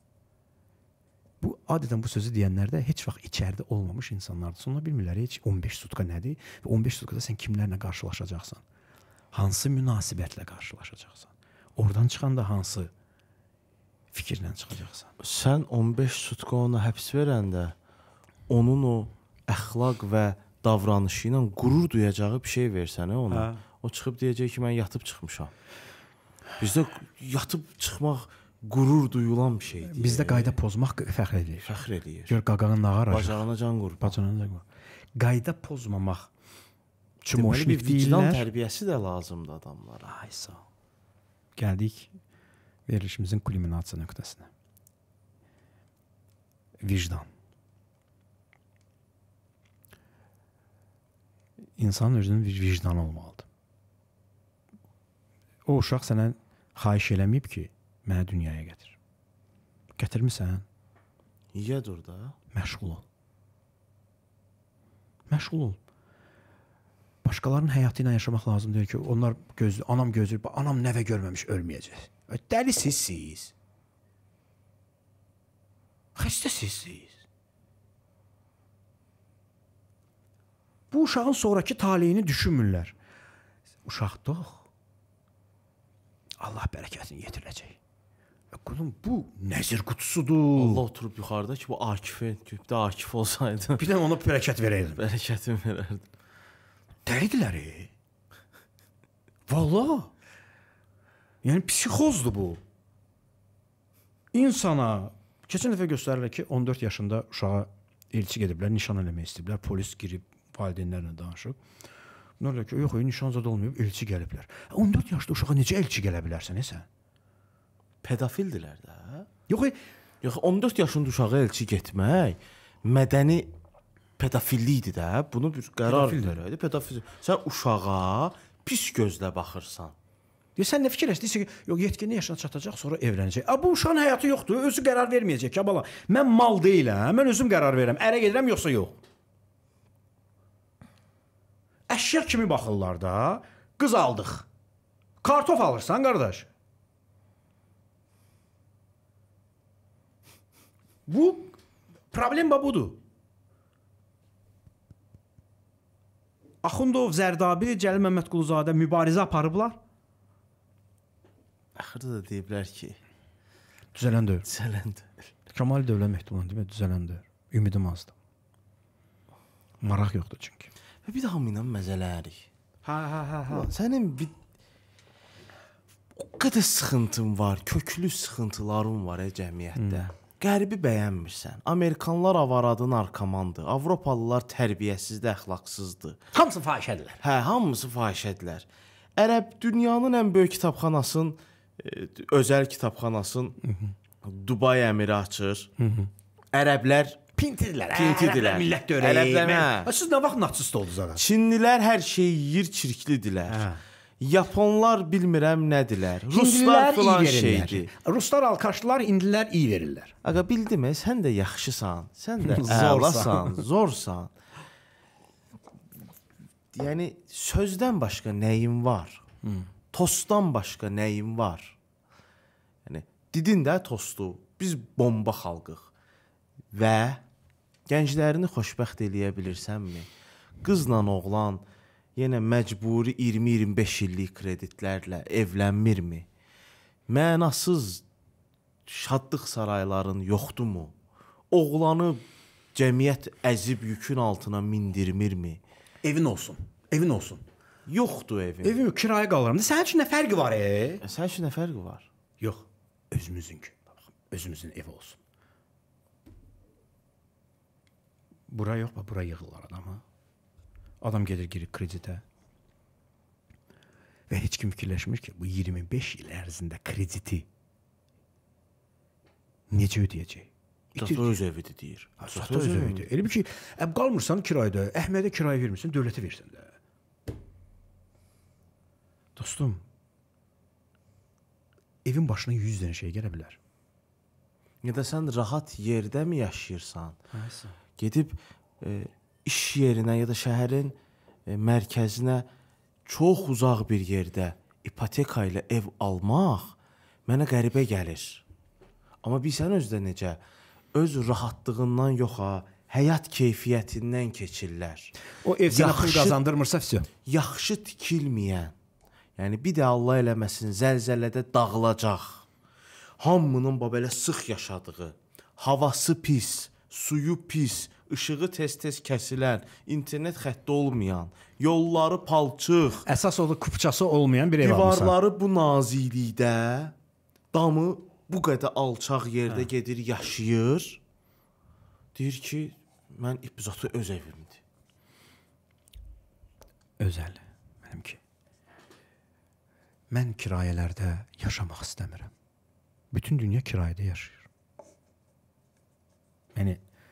Bu adətən bu sözü deyənlər də heç vaxt içəridə olmamış insanlardır. Sonra bilmirlər heç on beş sutka nədir və on beş sutkada sən kimlərlə qarşılaşacaqsan? Hansı münasibətlə qarşılaşacaqsan? Oradan çıxanda hansı fikirlə çıxacaqsan? Sən on beş sutka ona həbs verəndə onun o əxlaq və davranışı ilə qürur duyacağı bir şey versən ona. Hə. O çıxıb deyəcək ki, mən yatıb çıxmışam. Bizdə yatıb çıxmaq qürur duyulan bir şeydir. Bizdə qayda pozmaq fəxr edir. Fəxr edir. Gör qaqağın nağar acaq. Bacarana can qurban. Bacarana can qurban. Qayda pozmamaq çumoşnik deyirlər. Vicdan tərbiyəsi də lazımdır adamlara. Ay sağ ol. Gəldik verilişimizin kulminasiya nöqtəsinə. Vicdan. İnsanın özünün bir vicdanı olmalıdır. O uşaq sənə xahiş eləməyib ki, mənə dünyaya gətir. Gətirmisən? Niyə dur da? Məşğul ol. Məşğul ol. Başqalarının həyatı ilə yaşamaq lazım deyil ki, onlar gözlü, anam gözlü, anam nəvə görməmiş ölməyəcək. Dəli sizsiz. Xəstə sizsiz. Bu uşağın sonraki taleyini düşünmürlər. Uşaq doğ. Allah bərəkətini yetirəcək. Qulum, bu nəzir qutusudur. Allah oturub yuxarıda ki, bu Akifin, bir də Akif olsaydı. Bir də ona bərəkət verəydim. Bərəkətini verərdim. Dəlidirlər. Vallahi. Yəni psixozdur bu. İnsana keçən dəfə göstərirlər ki, on dörd yaşında uşağa elçi gediblər, nişan eləmək istəyiblər. Polis girib valideynlərlə danışıb. Bunlar deyir ki, yox, nişan zad olmayıb, elçi gəliblər. on dörd yaşında uşağa necə elçi gələ bilərsən, sən? Pedofildilər də. Yox, yox, on dörd yaşında uşağa elçi getmək mədəni pedofillikdir də. Bunu bir qərar verəydi. Pedofil. Sən uşağa pis gözlə baxırsan. Ya sən nə fikirləşdirsən ki, yox yetkinlik yaşına çatacaq, sonra evlənəcək. A bu uşağın həyatı yoxdur, özü qərar verməyəcək ya bala. Mən mal deyiləm, mən özüm qərar verirəm. Ərə gedirəm yoxsa yox. Əşya kimi baxırlar da. Qız aldıq. Kartof alırsan, qardaş. Bu problem budur. Axundov, Zərdabi, Cəlil Məmmədquluzadə mübarizə aparıblar. Axırda da deyiblər ki, düzələn deyil. Düzələn deyil. Kəmal Dövlət Mehdiman demək düzələn deyil. Ümidim azdır. Maraq yoxdur çünki. Və bir daha ilə məzələrik. Ha ha ha ha. Sənin bir o qədər sıxıntın var, köklü sıxıntıların var e cəmiyyətdə. Hmm. Qərbi bəyənmirsən. Amerikanlar avaradın narkomandır. Avropalılar tərbiyəsizdir, əxlaqsızdır. Hamısı fahişədirlər. Hə, hamısı fahişədirlər. Ərəb dünyanın ən böyük kitabxanasının, özəl kitabxanasının Dubay əmiri açır. Hı -hı. Ərəblər pintidirlər. Pintidirlər. Millət dörəyi. Ərəblər, hə. Siz nə vaxt natsist oldunuz ara? Çinlilər hər şeyi yeyir, çirklidirlər. Hə. Yaponlar bilmirəm nədilər. Ruslar filan şeydir. Ruslar alkaşdılar, hindlilər iyi verirlər. Ağa bildimə, sən də yaxşısan, sən də əlasan, zorsan. Yəni sözdən başqa nəyin var? Hmm. Tostdan başqa nəyin var? Yəni didin də tostu. Biz bomba xalqıq. Və gənclərini xoşbəxt eləyə bilirsənmi? Qızla oğlan yenə məcburi iyirmi iyirmi beş illik kreditlərlə evlənmirmi? Mənasız şadlıq sarayların yoxdurmu? Oğlanı cəmiyyət əzib yükün altına mindirmirmi? Evin olsun. Evin olsun. Yoxdur evin. Evim kirayə qalıram. Sənin üçün nə fərqi var e? Sənin üçün nə fərqi var? Yox, özümüzünkü. Özümüzün evi olsun. Bura yox, bura yığırlar adamı. Adam gedir girir kreditə. Və heç kim fikirləşmir ki, bu iyirmi beş il ərzində krediti necə ödəyəcək? Satı öz evidir deyir. Satı öz evidir. Elə bir ki, əb qalmırsan kirayədə, Əhmədə kirayə vermirsən, dövlətə versən də. Dostum, evin başına yüz dənə şey gələ bilər. Ya da sən rahat yerdə mi yaşayırsan? Haysa. Gedib e, iş yerinə ya da şəhərin e, mərkəzinə çox uzaq bir yerdə ipoteka ilə ev almaq mənə qəribə gəlir. Amma bilsən özdə necə? Öz rahatlığından yox ha, həyat keyfiyyətindən keçirlər. O ev sənə pul qazandırmırsa vəsə. Yaxşı tikilməyən, yəni bir də Allah eləməsin, zəlzələdə dağılacaq. Hamının belə sıx yaşadığı, havası pis, suyu pis, işığı tez-tez kəsilən, internet xətti olmayan, yolları palçıq, əsas odur kupçası olmayan bir ev alırsan. Divarları bu naziklikdə, damı bu qədər alçaq yerdə hə. Gedir, yaşayır. Deyir ki, mən epizatı öz evimdir. Özəl, mənimki. Mən kirayələrdə yaşamaq istəmirəm. Bütün dünya kirayədə yaşayır. Yəni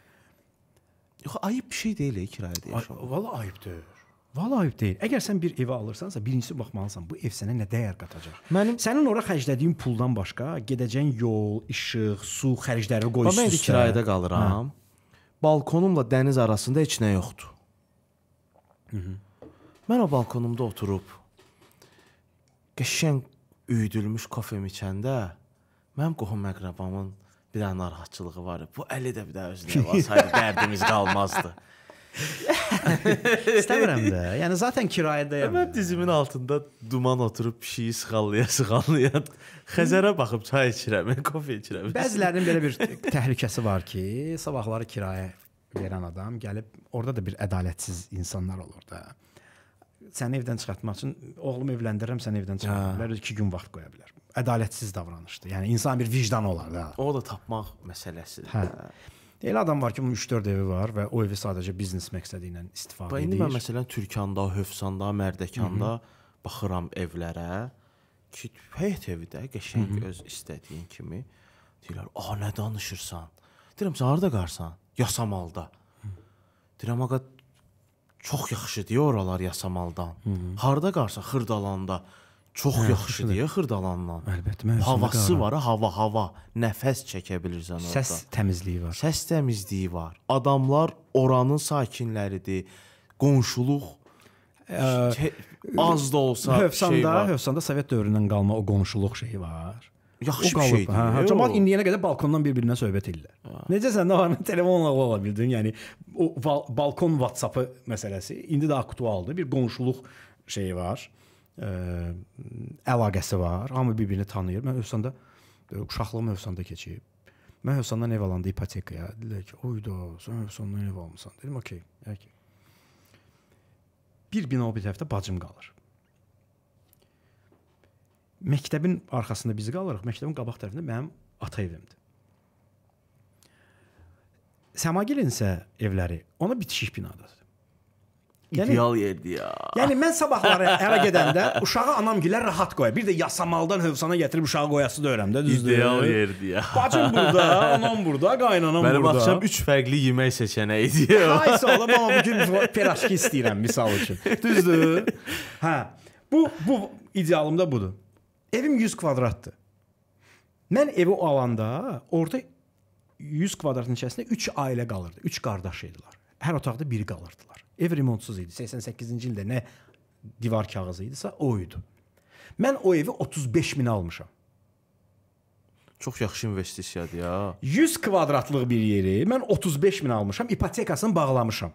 yox, ayıb bir şey deyil kirayədə yaşamaq. Valla ayıbdır. Valla ayıb deyil. Əgər sən bir evi alırsansa, birincisi baxmalısan, bu ev sənə nə dəyər qatacaq. Mənim sənin ora xərclədiyin puldan başqa gedəcəyin yol, işıq, su xərcləri qoyursan. Mən də kirayədə qalıram. Hə. Balkonumla dəniz arasında heç nə yoxdur. Hı -hı. Mən o balkonumda oturub qəşəng üyüdülmüş kofemi içəndə mənim qohum-əqrabamın bir dənə narahatçılığı var. Bu əli də bir də özünə vasaydı, dərdimiz qalmazdı. İstəmirəm də. Yəni zaten kirayədəyəm. Mən dizimin altında duman oturub pişiyi sıxallaya sıxallaya Xəzərə baxıb çay içirəm, kofe içirəm. Bəzilərinin belə bir təhlükəsi var ki, sabahları kirayə verən adam gəlib, orada da bir ədalətsiz insanlar olur da. Səni evdən çıxartmaq üçün oğlumu evləndirirəm, səni evdən çıxartmaq bilər, iki gün vaxt qoya bilər. Ədalətsiz davranışdır. Yəni insan bir vicdan olar da. O da tapmaq məsələsidir. Hə. Elə adam var ki, bunun üç dörd evi var və o evi sadəcə biznes məqsədi ilə istifadə Bax, edir. İndi mən məsələn Türkanda, Hövsanda, Mərdəkanda Hı -hı. baxıram evlərə ki, həyət evi də qəşəng Hı -hı. öz istədiyin kimi. Deyirlər, "A, nə danışırsan?" Deyirəm, "Sən harda qarsan?" Yasamalda. Hı. Deyirəm, "Ağa, çox yaxşıdır oralar Yasamaldan." Hı -hı. Harda qarsan? Xırdalanda. Çox hə, yaxşıdır ya Xırdalandan. Əlbəttə, havası qara. Var, hava, hava. Nəfəs çəkə bilirsən orada. Səs təmizliyi var. Səs təmizliyi var. Adamlar oranın sakinləridir. Qonşuluq ə, az da olsa Hövsanda, şey var. Hövsanda Sovet dövründən qalma o qonşuluq şeyi var. Yaxşı bir şeydir. Hə, cəmaət indiyənə qədər balkondan bir-birinə söhbət edirlər. Necə sən də var, telefonla ola bildin? Yəni o balkon WhatsApp-ı məsələsi indi də aktualdır. Bir qonşuluq şeyi var. Ə, əlaqəsi var. Hamı bir-birini tanıyır. Mən Hövsanda uşaqlığım Hövsanda keçib. Mən Hövsandan ev alanda ipotekaya dedilər ki, "Oyda, sən Hövsandan ev almısan." Dedim, "Okey, okay. Bir bina o bir tərəfdə bacım qalır. Məktəbin arxasında biz qalırıq. Məktəbin qabaq tərəfində mənim ata evimdir. Səmagilin isə evləri ona bitişik binadadır. Yəni, ideal yerdir ya. Yəni mən sabahları ərə gedəndə uşağı anamgillər rahat qoyar. Bir də Yasamaldan Hövsana gətirib uşağı qoyası da öyrəm də, düzdür? İdeal yerdir ya. Bacım burada, anam burada, qaynanam burada. Mənim axşam üç fərqli yemək seçənəyidir. Haysa olam, amma bugün piraşki istəyirəm misal üçün. Düzdür? Hə. Bu bu idealım da budur. Evim yüz kvadratdır. Mən evi alanda orada yüz kvadratın içərisində üç ailə qalırdı. üç qardaş idilər. Hər otaqda biri qalırdılar. Ev remontsuz idi. səksən səkkizinci ildə nə divar kağızı idisə o idi. Mən o evi otuz beş min almışam. Çox yaxşı investisiyadır ya. yüz kvadratlıq bir yeri mən otuz beş min almışam, ipotekasını bağlamışam.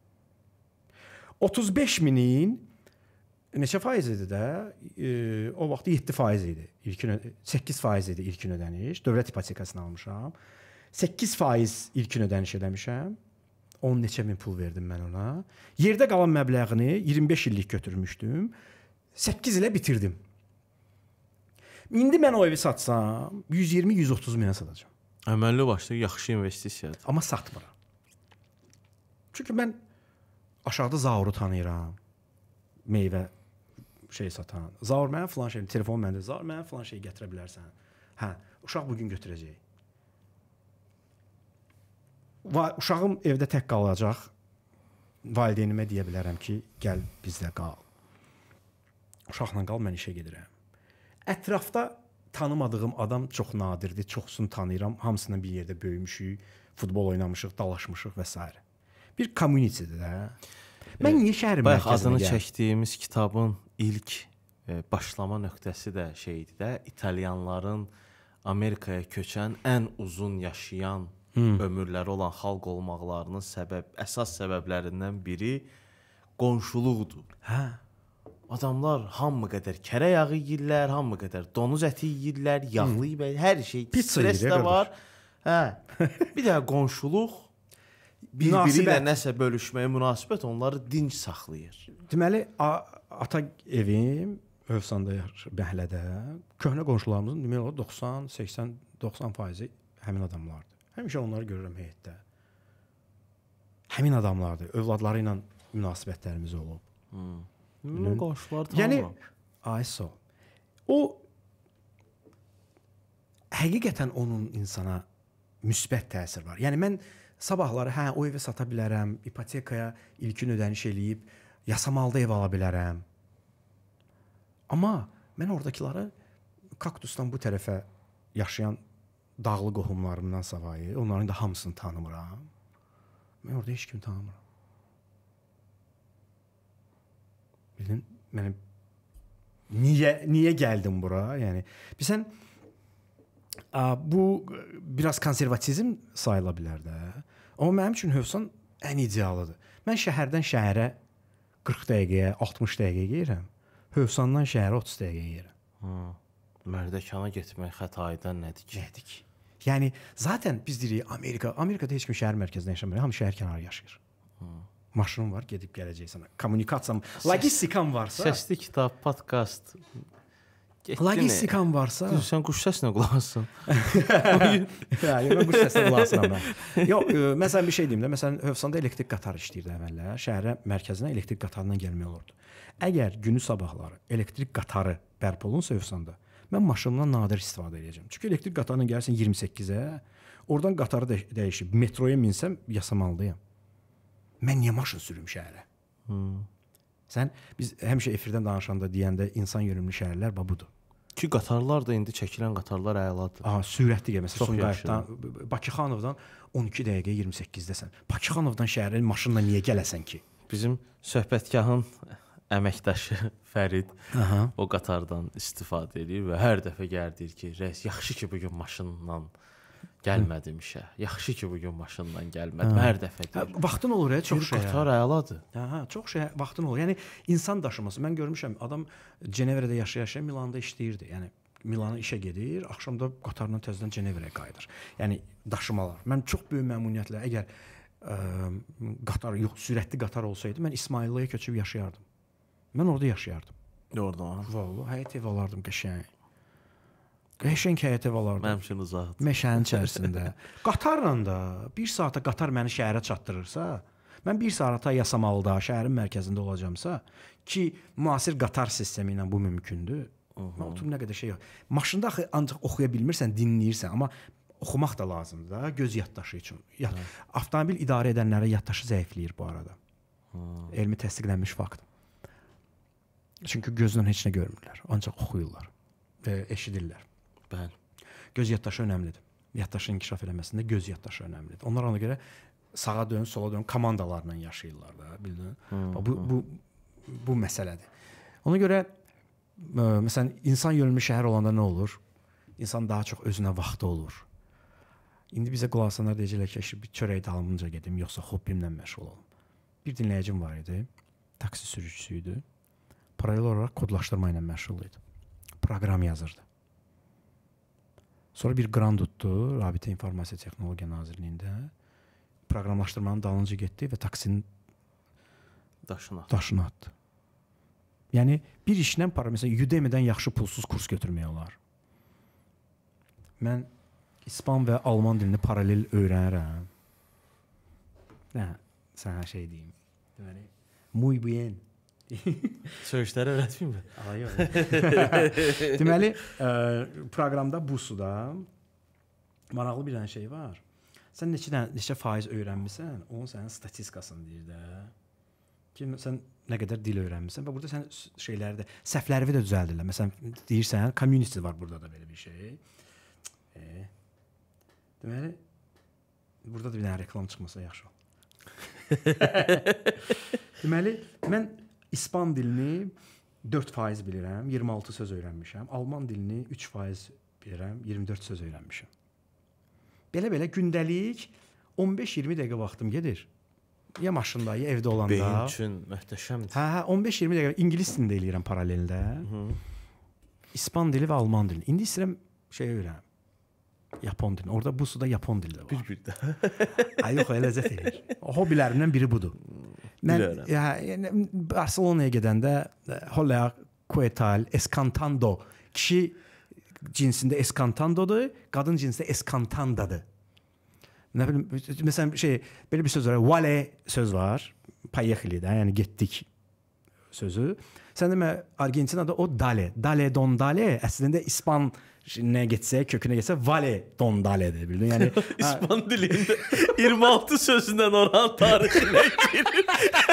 otuz beş minin neçə faiz idi də? E, o vaxt yeddi faiz idi. İlkin səkkiz faiz idi ilkin ödəniş. Dövlət ipotekasını almışam. səkkiz faiz ilkin ödəniş eləmişəm. on neçə min pul verdim mən ona. Yerdə qalan məbləğini iyirmi beş illik götürmüşdüm. səkkiz ilə bitirdim. İndi mən o evi satsam yüz iyirmi yüz otuz minə satacağam. Əməlli başlı yaxşı investisiyadır. Amma satmıram. Çünki mən aşağıda Zauru tanıyıram. Meyvə şey satan. Zaur mənə filan şey, telefon məndə. Zaur mənə filan şey gətirə bilərsən. Hə, uşaq bugün götürəcək. Va uşağım evdə tək qalacaq. Valideynimə deyə bilərəm ki, gəl bizdə qal. Uşaqla qal, mən işə gedirəm. Ətrafda tanımadığım adam çox nadirdir. Çoxsunu tanıyıram. Hamısından bir yerdə böyümüşük, futbol oynamışıq, dalaşmışıq və s. Bir community-dir də. Mən niyə şəhər mərkəzinə Bayaq adını gəldim? çəkdiyimiz kitabın ilk e, başlama nöqtəsi də şeydir də, İtalyanların Amerikaya köçən ən uzun yaşayan hmm. ömürləri olan xalq olmaqlarının səbəb, əsas səbəblərindən biri qonşuluqdur. Hə. Adamlar hamı qədər kərə yağı yeyirlər, hamı qədər donuz əti yeyirlər, yağlı hmm. hər şey, stres də var. Hə. Bir də qonşuluq bir-biri ilə nəsə bölüşməyə münasibət onları dinc saxlayır. Deməli, ata evim Övsanda yaşayır, Bəhlədə. Köhnə qonşularımızın demək olar doxsan, səksən, doxsan faizi həmin adamlardır. Həmişə onları görürəm heyətdə. Həmin adamlardır. Övladları ilə münasibətlərimiz olub. Hmm. Mən qonşular tanımıram. Yəni, ayso. O həqiqətən onun insana müsbət təsir var. Yəni mən sabahları hə o evi sata bilərəm, ipotekaya ilkin ödəniş eləyib yasamalda ev ala bilərəm. Amma mən oradakiları kaktusdan bu tərəfə yaşayan dağlı qohumlarımdan savayı, onların da hamısını tanımıram. Mən orada heç kimi tanımıram. Bildin, mənim niyə niyə gəldim bura? Yəni bilsən bu biraz konservatizm sayıla bilər də. Amma mənim üçün Hövsan ən idealıdır. Mən şəhərdən şəhərə qırx dəqiqəyə, altmış dəqiqəyə gəlirəm. Hövsandan şəhərə otuz dəqiqəyə gəlirəm. Hı. Mərdəkana getmək xətaydan nədir ki? Nədir ki? Yəni zaten biz deyirik Amerika, Amerikada heç kim şəhər mərkəzində yaşamır, hamı şəhər kənarı yaşayır. Hı. Maşının var, gedib gələcəksən. Kommunikasiyam, logistikam varsa, səsli kitab, podkast. Logistikam varsa, sən quş səsinə qulaq asın. Yəni mən quş səsinə qulaq asıram mən. Yox, məsələn bir şey deyim də, məsələn Hövsanda elektrik qatar işləyirdi əvvəllər. Şəhərə mərkəzinə elektrik qatarından gəlmək olurdu. Əgər günü sabahları elektrik qatarı bərpa olunsa Hövsanda, mən maşınımdan nadir istifadə edəcəm. Çünki elektrik qatarına gəlsən iyirmi səkkizə, oradan qatarı də dəyişib metroya minsəm yasamaldayam. Mən niyə maşın sürüm şəhərə? Hmm. Sən biz həmişə efirdən danışanda deyəndə insan yönümlü şəhərlər budur. Ki qatarlar da indi çəkilən qatarlar əladır. Aha, sürətli gəl. Məsələn, Sumqayıtdan Bakıxanovdan on iki dəqiqə iyirmi səkkizdən. Bakıxanovdan şəhərə maşınla niyə gələsən ki? Bizim söhbətgahın əməkdaşı Fərid Aha. o qatardan istifadə edir və hər dəfə gəlir deyir ki, rəis yaxşı ki bu gün maşınla gəlmədim işə. Yaxşı ki bu gün maşınla gəlmədim. Hər dəfə deyir. Hə, vaxtın olur ya, çox şey. Qatar əladır. Hə, çox şey vaxtın olur. Yəni insan daşıması. Mən görmüşəm adam Cenevrədə yaşaya-yaşaya Milanda işləyirdi. Yəni Milana işə gedir, axşamda qatarla təzədən Cenevrəyə qayıdır. Yəni daşımalar. Mən çox böyük məmnuniyyətlə əgər ə, qatar yox, sürətli qatar olsaydı, mən İsmailliyəyə köçüb yaşayardım. Mən orada yaşayardım. Orada. Vallahi həyət ev alardım qəşəng. Qəşəng həyət ev alardım. Mənim üçün uzaqdır. Meşənin içərisində. Qatarla da bir saata qatar məni şəhərə çatdırırsa, mən bir saata Yasamalıda, şəhərin mərkəzində olacamsa, ki müasir qatar sistemi ilə bu mümkündür. Mən oturum nə qədər şey yox. Maşında ancaq oxuya bilmirsən, dinləyirsən, amma oxumaq da lazımdır da göz yaddaşı üçün. Ya, avtomobil idarə edənlərə yaddaşı zəifləyir bu arada. Hmm. Elmi təsdiqlənmiş fakt. Çünki gözlə heç nə görmürlər, ancaq oxuyurlar və eşidirlər. Bəli. Göz yaddaşı önəmlidir. Yaddaşın inkişaf eləməsində göz yaddaşı önəmlidir. Onlar ona görə sağa dön, sola dön komandalarla yaşayırlar da, bildin? Hmm. Bu bu bu məsələdir. Ona görə məsələn insan yönümlü şəhər olanda nə olur? İnsan daha çox özünə vaxtı olur. İndi bizə qulaq asanlar deyəcəklər ki, bir çörək dalımınca gedim, yoxsa hobbimlə məşğul olum. Bir dinləyicim var idi, taksi sürücüsü idi. Paralel olaraq kodlaşdırma ilə məşğul idi. Proqram yazırdı. Sonra bir qrant tutdu Rabitə İnformasiya Texnologiya Nazirliyində. Proqramlaşdırmanın dalınca getdi və taksinin daşına daşına atdı. Yəni bir işlə para, məsələn, Udemy-dən yaxşı pulsuz kurs götürmək olar. Mən İspan və Alman dilini paralel öyrənirəm. Hə, sənə şey deyim. Deməli, muy bien. Söyüşləri öyrətməyim mi? Deməli, ə, proqramda bu suda maraqlı bir dənə şey var. Sən neçə dənə, neçə faiz öyrənmisən, onun sənin statistikasını deyir də. Ki, sən nə qədər dil öyrənmisən və burada sən şeyləri də səhvləri də düzəldirlər. Məsələn, deyirsən, community var burada da belə bir şey. E, deməli burada da bir dənə reklam çıxmasa yaxşı olar. Deməli, mən İspan dilini dörd faiz bilirəm, iyirmi altı söz öyrənmişəm. Alman dilini üç faiz bilirəm, iyirmi dörd söz öyrənmişəm. Belə-belə gündəlik on beş iyirmi dəqiqə vaxtım gedir. Ya maşında, ya evdə olanda. Beyin üçün möhtəşəmdir. Hə, hə, on beş iyirmi dəqiqə ingilis dilində eləyirəm paraleldə. İspan dili və Alman dili. İndi istəyirəm şey öyrənəm. Yapon dili. Orada bu suda Yapon dili də var. Bir-bir də. Ay yox, ləzzət edir. Hobbilərimdən biri budur. Mən ya, yəni, Barselonaya gedəndə Hola, Quetal, Escantando. Kişi cinsində Escantandodur, qadın cinsində Escantandadır. Nə bilim, məsələn şey, belə bir söz var. Vale söz var. Поехали da, yəni getdik sözü. Sən demə Argentinada o dale, dale don dale əslində İspan nə getsə, kökünə getsə vale don daledir, bildin? Yəni İspan dilində iyirmi altı sözündən oran tarixinə girir.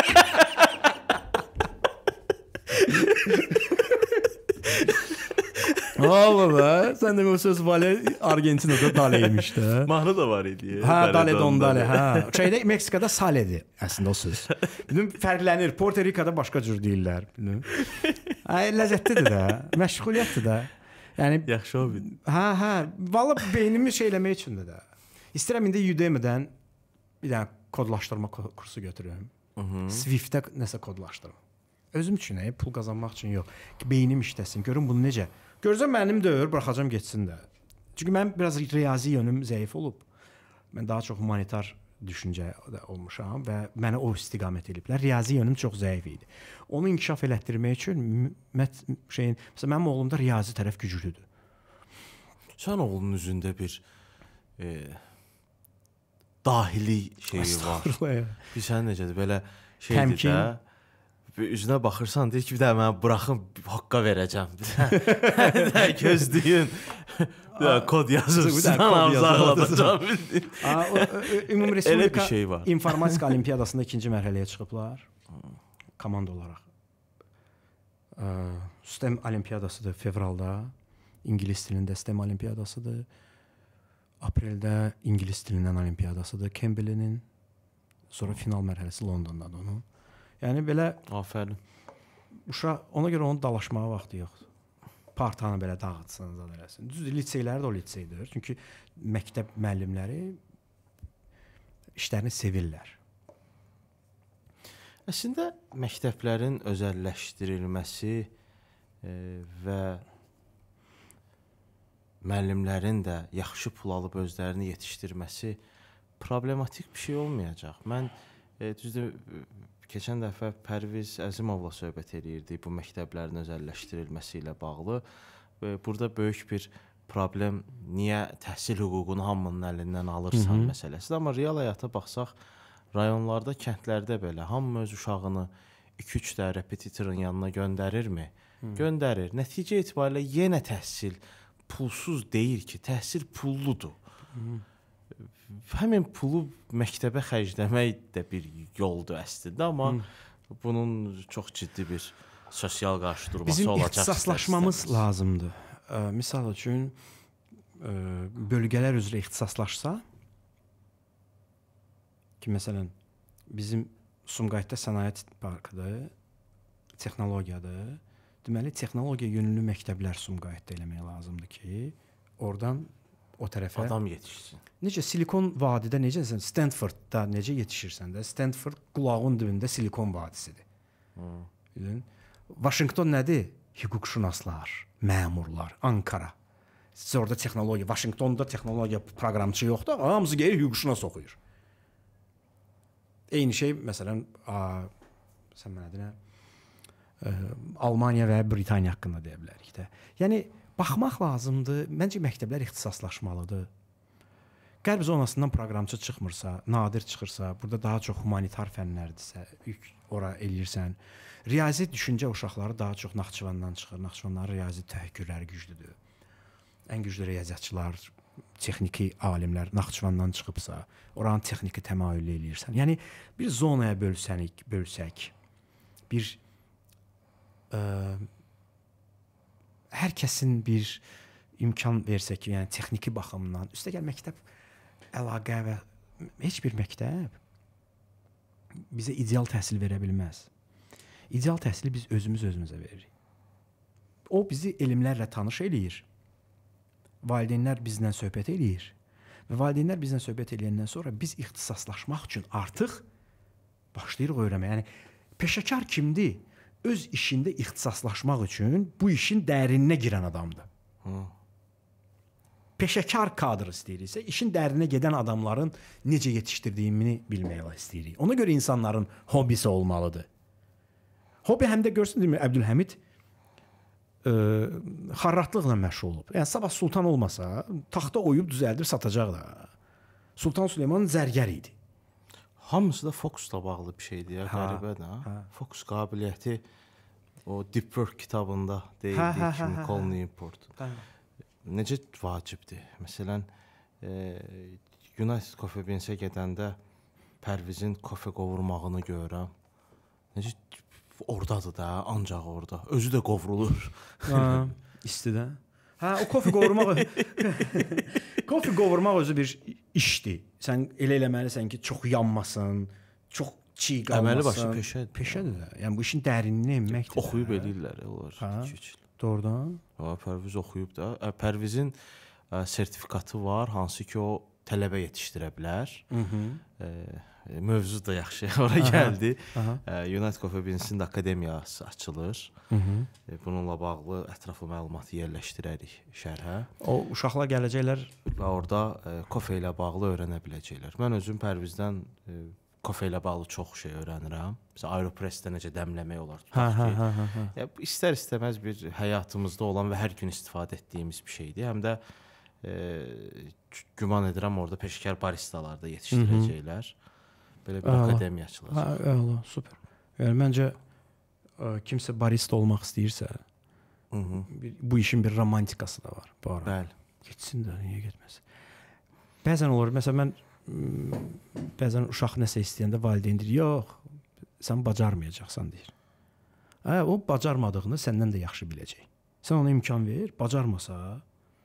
Vallahi sən demə o söz vale Argentinada daleymiş də. Mahnı da var idi. Hə, dale don dale, hə. Şeydə Meksikada saledir əslində o söz. Bildim, fərqlənir. Porto Rikoda başqa cür deyirlər, bildim. Ay ləzzətlidir də, məşğuliyyətdir də. Yəni yaxşı o bil. Hə, hə. Vallahi beynimi şey eləmək üçündür də. İstəyirəm indi Udemy-dən bir dənə kodlaşdırma kursu götürüm. Swift-də nəsə kodlaşdırım. Özüm üçün, pul qazanmaq üçün yox. Ki beynim işləsin. Görüm bunu necə. Görürsən mənim deyil, buraxacam getsin də. Çünki mən biraz riyazi yönüm zəif olub. Mən daha çox humanitar düşüncədə olmuşam və mənə o istiqamət eliblər. Riyazi yönüm çox zəif idi. Onu inkişaf elətdirmək üçün şeyin, məsələn mənim oğlumda riyazi tərəf güclüdür. Sən oğlunun üzündə bir e, dahili şeyi var. Bir sən necədir belə şeydir də. Üzünə baxırsan, deyir ki, bir də mənə buraxın, haqqa verəcəm. Gözləyin. Bir də kod yazırsın, uzaqladacam. Ümumi Respublika şey İnformatika Olimpiyadasında ikinci mərhələyə çıxıblar. Komanda olaraq. STEM Olimpiyadasıdır fevralda. İngilis dilində STEM Olimpiyadasıdır. Apreldə İngilis dilindən Olimpiyadasıdır. Campbell'in. Sonra final mərhələsi Londondadır onun. Yəni belə afərin. Uşaq ona görə onun dalaşmağa vaxtı yoxdur. Partanı belə dağıtsın, zad eləsin. Düz liseyləri də o liseydir. Çünki məktəb müəllimləri işlərini sevirlər. Əslində məktəblərin özəlləşdirilməsi e, və müəllimlərin də yaxşı pul alıb özlərini yetişdirməsi problematik bir şey olmayacaq. Mən e, düzdür keçən dəfə Pərviz Əzimovla söhbət eləyirdik bu məktəblərin özəlləşdirilməsi ilə bağlı. Burada böyük bir problem niyə təhsil hüququnu hamının əlindən alırsan Hı -hı. məsələsidir. Amma real həyata baxsaq, rayonlarda, kəndlərdə belə hamı öz uşağını iki üç də repetitorun yanına göndərirmi? Hı -hı. Göndərir. Nəticə etibarilə yenə təhsil pulsuz deyil ki, təhsil pulludur. Hı -hı. Həmin pulu məktəbə xərcləmək də bir yoldur əslində, amma Hı. bunun çox ciddi bir sosial qarşıdurması Bizim olacaq. Bizim ixtisaslaşmamız lazımdır. Ə, misal üçün ə, bölgələr üzrə ixtisaslaşsa ki, məsələn, bizim Sumqayıtda sənaye parkıdır, texnologiyadır. Deməli, texnologiya yönlü məktəblər Sumqayıtda eləmək lazımdır ki, oradan o tərəfə adam yetişsin. Necə Silikon vadidə necəsən? Stanfordda necə yetişirsən də? Stanford qulağın dibində Silikon vadisidir. Bildin? Vaşinqton nədir? Hüquqşünaslar, məmurlar, Ankara. Siz orada texnologiya, Vaşinqtonda texnologiya proqramçı yoxdur, hamısı gəlir hüquqşünas oxuyur. Eyni şey məsələn, a, sən mənə deyirəm, Almaniya və Britaniya haqqında deyə bilərik də. Yəni baxmaq lazımdır. Məncə məktəblər ixtisaslaşmalıdır. Qərb zonasından proqramçı çıxmırsa, nadir çıxırsa, burada daha çox humanitar fənlərdirsə, ora eləyirsən. Riyazi düşüncə uşaqları daha çox Naxçıvandan çıxır. Naxçıvanların riyazi təfəkkürləri güclüdür. Ən güclü riyaziyyatçılar, texniki alimlər Naxçıvandan çıxıbsa, oranın texniki təmayüllü eləyirsən. Yəni bir zonaya bölsənik, bölsək, bir ə, hər kəsin bir imkan versək, yəni texniki baxımdan, üstəgəl məktəb əlaqə və heç bir məktəb bizə ideal təhsil verə bilməz. İdeal təhsili biz özümüz özümüzə veririk. O bizi elmlərlə tanış eləyir. Valideynlər bizlə söhbət eləyir. Və valideynlər bizlə söhbət eləyəndən sonra biz ixtisaslaşmaq üçün artıq başlayırıq öyrənməyə. Yəni peşəkar kimdir? Öz işində ixtisaslaşmaq üçün bu işin dərininə girən adamdır. Hı. Peşəkar kadr istəyiriksə, işin dərinə gedən adamların necə yetişdirdiyini bilməyə istəyirik. Ona görə insanların hobisi olmalıdır. Hobi həm də görsün deyilmi, Əbdülhəmid ə, xarratlıqla məşğul olub. Yəni sabah sultan olmasa, taxta oyub düzəldib satacaq da. Sultan Süleyman zərgər idi. Hamısı da fokusla bağlı bir şeydir ya, qəribədir ha. ha. Fokus qabiliyyəti o Deep Work kitabında deyildiyi kimi Call Newport. Necə vacibdir? Məsələn, e, United Coffee Beans-ə gedəndə Pərvizin kofe qovurmağını görürəm. Necə ordadır da, ancaq orada. Özü də qovrulur. Ha, istidə. Hə, o kofe qovurmaq kofe qovurmaq özü bir işdir. Sən elə eləməlisən ki, çox yanmasın, çox çiğ qalmasın. Əməli başı peşədir. Peşədir də. Yəni bu işin dərinliyinə enməkdir. Oxuyub edirlər onlar. Hə, doğrudan. Ha, Pərviz oxuyub da. Pərvizin ə, sertifikatı var, hansı ki o tələbə yetişdirə bilər. Mhm. Mövzu da yaxşı ora gəldi. Aha. United Coffee Beans-in də akademiyası açılır. Hı -hı. Bununla bağlı ətraflı məlumatı yerləşdirərik şərhə. O uşaqlar gələcəklər və orada e, kofe ilə bağlı öyrənə biləcəklər. Mən özüm Pərvizdən e, kofe ilə bağlı çox şey öyrənirəm. Məsələn, Aeropress-də necə dəmləmək olar tutaq ki. Hə, hə, hə. Ya, istər istəməz bir həyatımızda olan və hər gün istifadə etdiyimiz bir şeydir. Həm də e, güman edirəm orada peşəkar baristalar da yetişdirəcəklər. Hı -hı. Belə bir Əla. Akademiya açılacaq. Hə, əla, super. Yəni məncə ə, kimsə barista olmaq istəyirsə, Hı -hı. Bir, bu işin bir romantikası da var bu ara. Bəli. Getsin də, niyə getməsin? Bəzən olur, məsələn mən bəzən uşaq nəsə istəyəndə valideyn deyir, yox, sən bacarmayacaqsan deyir. Hə, o bacarmadığını səndən də yaxşı biləcək. Sən ona imkan ver, bacarmasa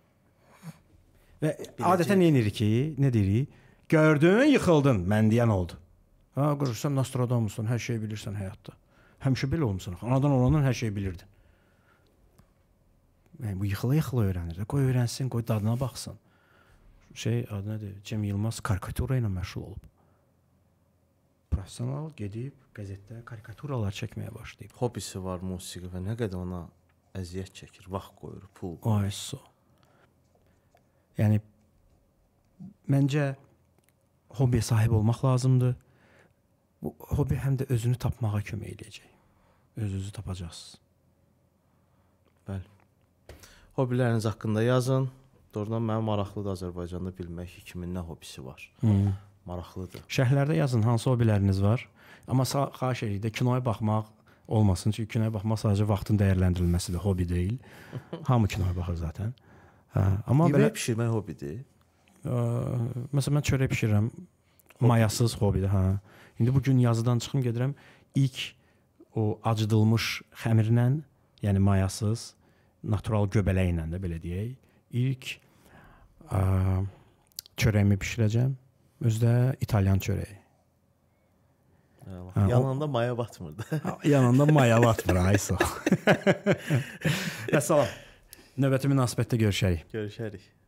və biləcək. Adətən nə edirik ki, nə deyirik? Gördün, yıxıldın, mən deyən oldu. Ha, qırırsan Nostradamus'tan, hər şeyi bilirsən həyatda. Həmişə belə olmuşsan. Anadan olandan hər şeyi bilirdin. Yəni, bu yıxıla-yıxıla öyrənir. Qoy öyrənsin, qoy dadına baxsın. Şey, adı nədir? Cem Yılmaz karikatura ilə məşğul olub. Professional gedib qəzetdə karikaturalar çəkməyə başlayıb. Hobisi var musiqi və nə qədər ona əziyyət çəkir, vaxt qoyur, pul qoyur. Ay, so. Yəni, məncə hobiyə sahib olmaq lazımdır. Bu hobi həm də özünü tapmağa kömək edəcək. Öz-özü tapacaqsınız. Bəli. Hobiləriniz haqqında yazın. Doğrudan mənim maraqlıdır Azərbaycanda bilmək ki, kimin nə hobisi var. Hmm. Maraqlıdır. Şərhlərdə yazın hansı hobiləriniz var. Amma xahiş edirik də kinoya baxmaq olmasın. Çünki kinoya baxmaq sadəcə vaxtın dəyərləndirilməsidir, hobi deyil. Hamı kinoya baxır zaten. Hə, amma yemək belə bişirmək hobidir. Ə, məsələn mən çörək bişirirəm. Mayasız hobidir, hə. İndi bu gün yazıdan çıxım gedirəm. İlk o acıdılmış xəmirlə, yəni mayasız, natural göbələk ilə də belə deyək. İlk ə, çörəyimi bişirəcəm. Özü də İtalyan çörəyi. Hə, yanında o... maya batmırdı. Yanında maya batmır, ay sağ. Əssalam. Növbəti münasibətdə görüşərik. Görüşərik.